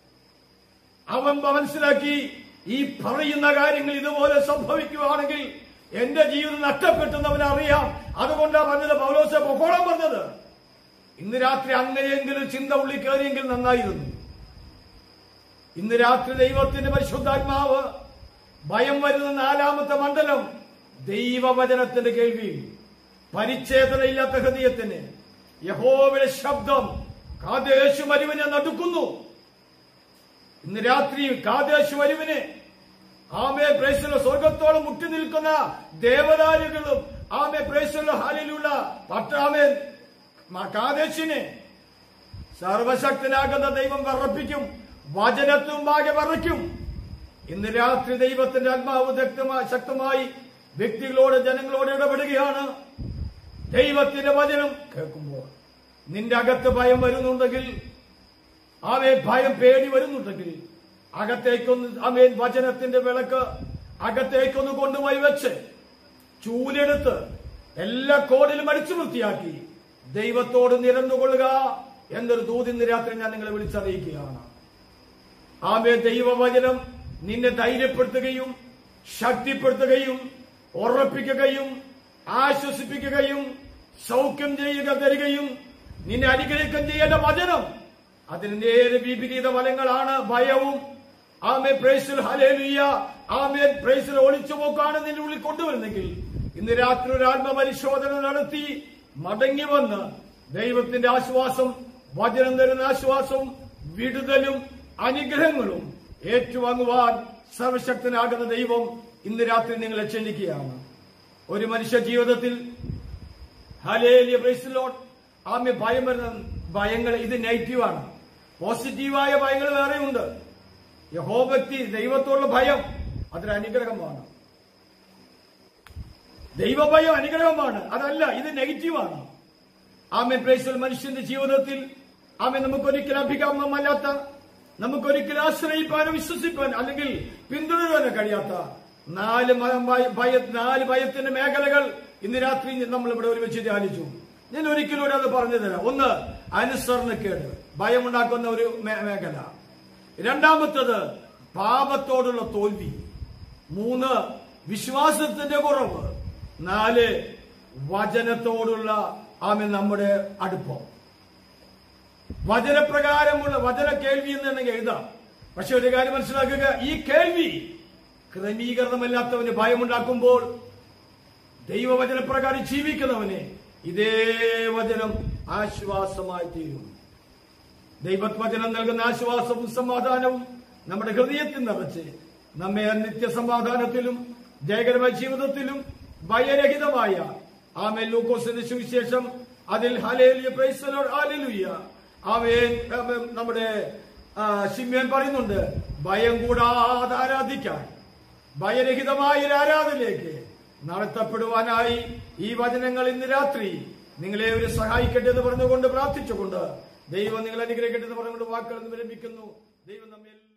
S2: അവൻ മനസ്സിലാക്കി, ഈ പറയുന്ന കാര്യങ്ങൾ ഇതുപോലെ സംഭവിക്കുകയാണെങ്കിൽ എന്റെ ജീവിതം നഷ്ടപ്പെട്ടെന്ന് അവനറിയാം. അതുകൊണ്ടാണ് പറഞ്ഞത്, പൗലോസെ പൊക്കോളാൻ പറഞ്ഞത്. ഇന്ന് രാത്രി അങ്ങനെയെങ്കിലും ചിന്ത ഉള്ളിൽ കയറിയെങ്കിൽ നന്നായിരുന്നു. ഇന്ന് രാത്രി ദൈവത്തിന്റെ പരിശുദ്ധാത്മാവ് ഭയം വരുന്ന നാലാമത്തെ മണ്ഡലം ദൈവവചനത്തിന്റെ കേൾവി, പരിച്ഛേദനയില്ലാത്ത ഹൃദയത്തിന് യഹോവയുടെ ശബ്ദം കാദേശ് മരുവിനെ നടുക്കുന്നു. ഇന്ന് രാത്രി കാദേശ് മരുവിനെ ആമേ പ്രേസല സ്വർഗത്തോളം മുട്ടി നിൽക്കുന്ന ദേവദാരുകളും ആമേ പ്രേസല ഹാലിലുള്ള പട്ടാമേ കാദേശിനെ സർവശക്തനാകുന്ന ദൈവം വിറപ്പിക്കും, വചനത്തുമ്പാകെ വിറയ്ക്കും. ഇന്ന് രാത്രി ദൈവത്തിന്റെ ആത്മാവ് ശക്തമായി വ്യക്തികളോട്, ജനങ്ങളോട് ഇടപെടുകയാണ്. ദൈവത്തിന്റെ വചനം കേൾക്കുമ്പോൾ നിന്റെ അകത്ത് ഭയം വരുന്നുണ്ടെങ്കിൽ, ആമേൻ, ഭയം പേടി വരുന്നുണ്ടെങ്കിൽ, അകത്തേക്കൊന്ന് ആമേൻ വചനത്തിന്റെ വിളക്ക് അകത്തേക്കൊന്ന് കൊണ്ടുപോയി വെച്ച് ചൂലെടുത്ത് എല്ലാ കോടിലും അടിച്ചു വൃത്തിയാക്കി ദൈവത്തോട് നിരന്നുകൊള്ളുക എന്നൊരു ദൂത് ഇന്ന് രാത്രി ഞാൻ നിങ്ങളെ വിളിച്ചറിയിക്കുകയാണ്. ആമേൻ. ദൈവവചനം നിന്നെ ധൈര്യപ്പെടുത്തുകയും ശക്തിപ്പെടുത്തുകയും ഉറപ്പിക്കുകയും ആശ്വസിപ്പിക്കുകയും സൗഖ്യം ചെയ്യുക തരികയും നിന്നെ അനുഗ്രഹിക്കുകയും ചെയ്യേണ്ട വചനം. അതിന് നേരെ വിപരീത ഫലങ്ങളാണ് ഭയവും. ആമേൻ, പ്രൈസ് ഹല്ലേലൂയ, ആമേൻ, പ്രൈസ് ഒളിച്ചുപോക്കാണ് നിന്റെ ഉള്ളിൽ കൊണ്ടുവരുന്നെങ്കിൽ ഇന്ന് രാത്രി ഒരു ആത്മപരിശോധന നടത്തി മടങ്ങി വന്ന് ദൈവത്തിന്റെ ആശ്വാസം, വചനം തരുന്ന ആശ്വാസവും വിടുതലും അനുഗ്രഹങ്ങളും ഏറ്റുവാങ്ങുവാൻ സർവശക്തനാകുന്ന ദൈവം ഇന്ന് രാത്രി നിങ്ങളെ ക്ഷണിക്കുകയാണ്. ഒരു മനുഷ്യ ജീവിതത്തിൽ ഹല്ലേലൂയ, പ്രൈസ് ലോർഡ്, ആമേൻ, ഭയം വരുന്ന ഭയങ്ങൾ ഇത് നെഗറ്റീവാണ്. പോസിറ്റീവായ ഭയങ്ങൾ വേറെയുണ്ട്. യഹോഭക്തി, ദൈവത്തോടുള്ള ഭയം അതൊരു അനുഗ്രഹമാണ്. ദൈവഭയം അനുഗ്രഹമാണ്, അതല്ല ഇത് നെഗറ്റീവാണ്. ആമേൻ, പ്രൈസ് ലോർഡ്. മനുഷ്യന്റെ ജീവിതത്തിൽ ആമേൻ നമുക്കൊരിക്കലും അഭികാമ്യമല്ലാത്ത, നമുക്കൊരിക്കലും ആശ്രയിപ്പാനോ വിശ്വസിപ്പാൻ അല്ലെങ്കിൽ പിന്തുടരാനോ കഴിയാത്ത നാല് ഭയ നാല് ഭയത്തിന്റെ മേഖലകൾ ഇന്ന് രാത്രി നമ്മൾ ഇവിടെ ഒരുമിച്ച് ധ്യാനിച്ചു. ഞാൻ ഒരിക്കലും ഒരു അത് പറഞ്ഞു തരാം. ഒന്ന്, അനുസരണക്കേട്, ഭയമുണ്ടാക്കുന്ന ഒരു മേഖല. രണ്ടാമത്തത് പാപത്തോടുള്ള തോൽവി. മൂന്ന്, വിശ്വാസത്തിന്റെ കുറവ്. നാല്, വചനത്തോടുള്ള ആമേൻ നമ്മുടെ അടുപ്പം. വചനപ്രകാരമുള്ള വചന കേൾവി എന്നുണ്ടെങ്കിൽ എഴുതാം. പക്ഷെ ഒരു കാര്യം മനസ്സിലാക്കുക, ഈ കേൾവി ക്രമീകരണമല്ലാത്തവന് ഭയമുണ്ടാക്കുമ്പോൾ ദൈവവചനപ്രകാരം ജീവിക്കുന്നവനെ ഇതേ വചനം ആശ്വാസമായി തീരും. ദൈവവചനം നൽകുന്ന ആശ്വാസവും സമാധാനവും നമ്മുടെ ഹൃദയത്തിൽ നിറച്ച് നമ്മെ നിത്യസമാധാനത്തിലും ജയകരമായ ജീവിതത്തിലും ഭയരഹിതമായ ആമേൻ ലൂക്കോസിന്റെ സുവിശേഷം അതിൽ ഹല്ലേലൂയ, പ്രൈസ് ദി ലോർഡ്, ഹല്ലേലൂയ, ആമേൻ, നമ്മുടെ ശിമ്യോൻ പറയുന്നുണ്ട്, ഭയം കൂടാതെ ആരാധിക്കാൻ, ഭയരഹിതമായ ഒരു ആരാധനയിലേക്ക് നടത്തപ്പെടുവാനായി ഈ വചനങ്ങൾ ഇന്ന് രാത്രി നിങ്ങളെ ഒരു സഹായിക്കട്ടെ എന്ന് പറഞ്ഞുകൊണ്ട് പ്രാർത്ഥിച്ചുകൊണ്ട് ദൈവം നിങ്ങളെ അനുഗ്രഹിക്കട്ടെ എന്ന് പറഞ്ഞുകൊണ്ട് വാക്കുകൾ വിരമിക്കുന്നു. ദൈവം നമ്മെ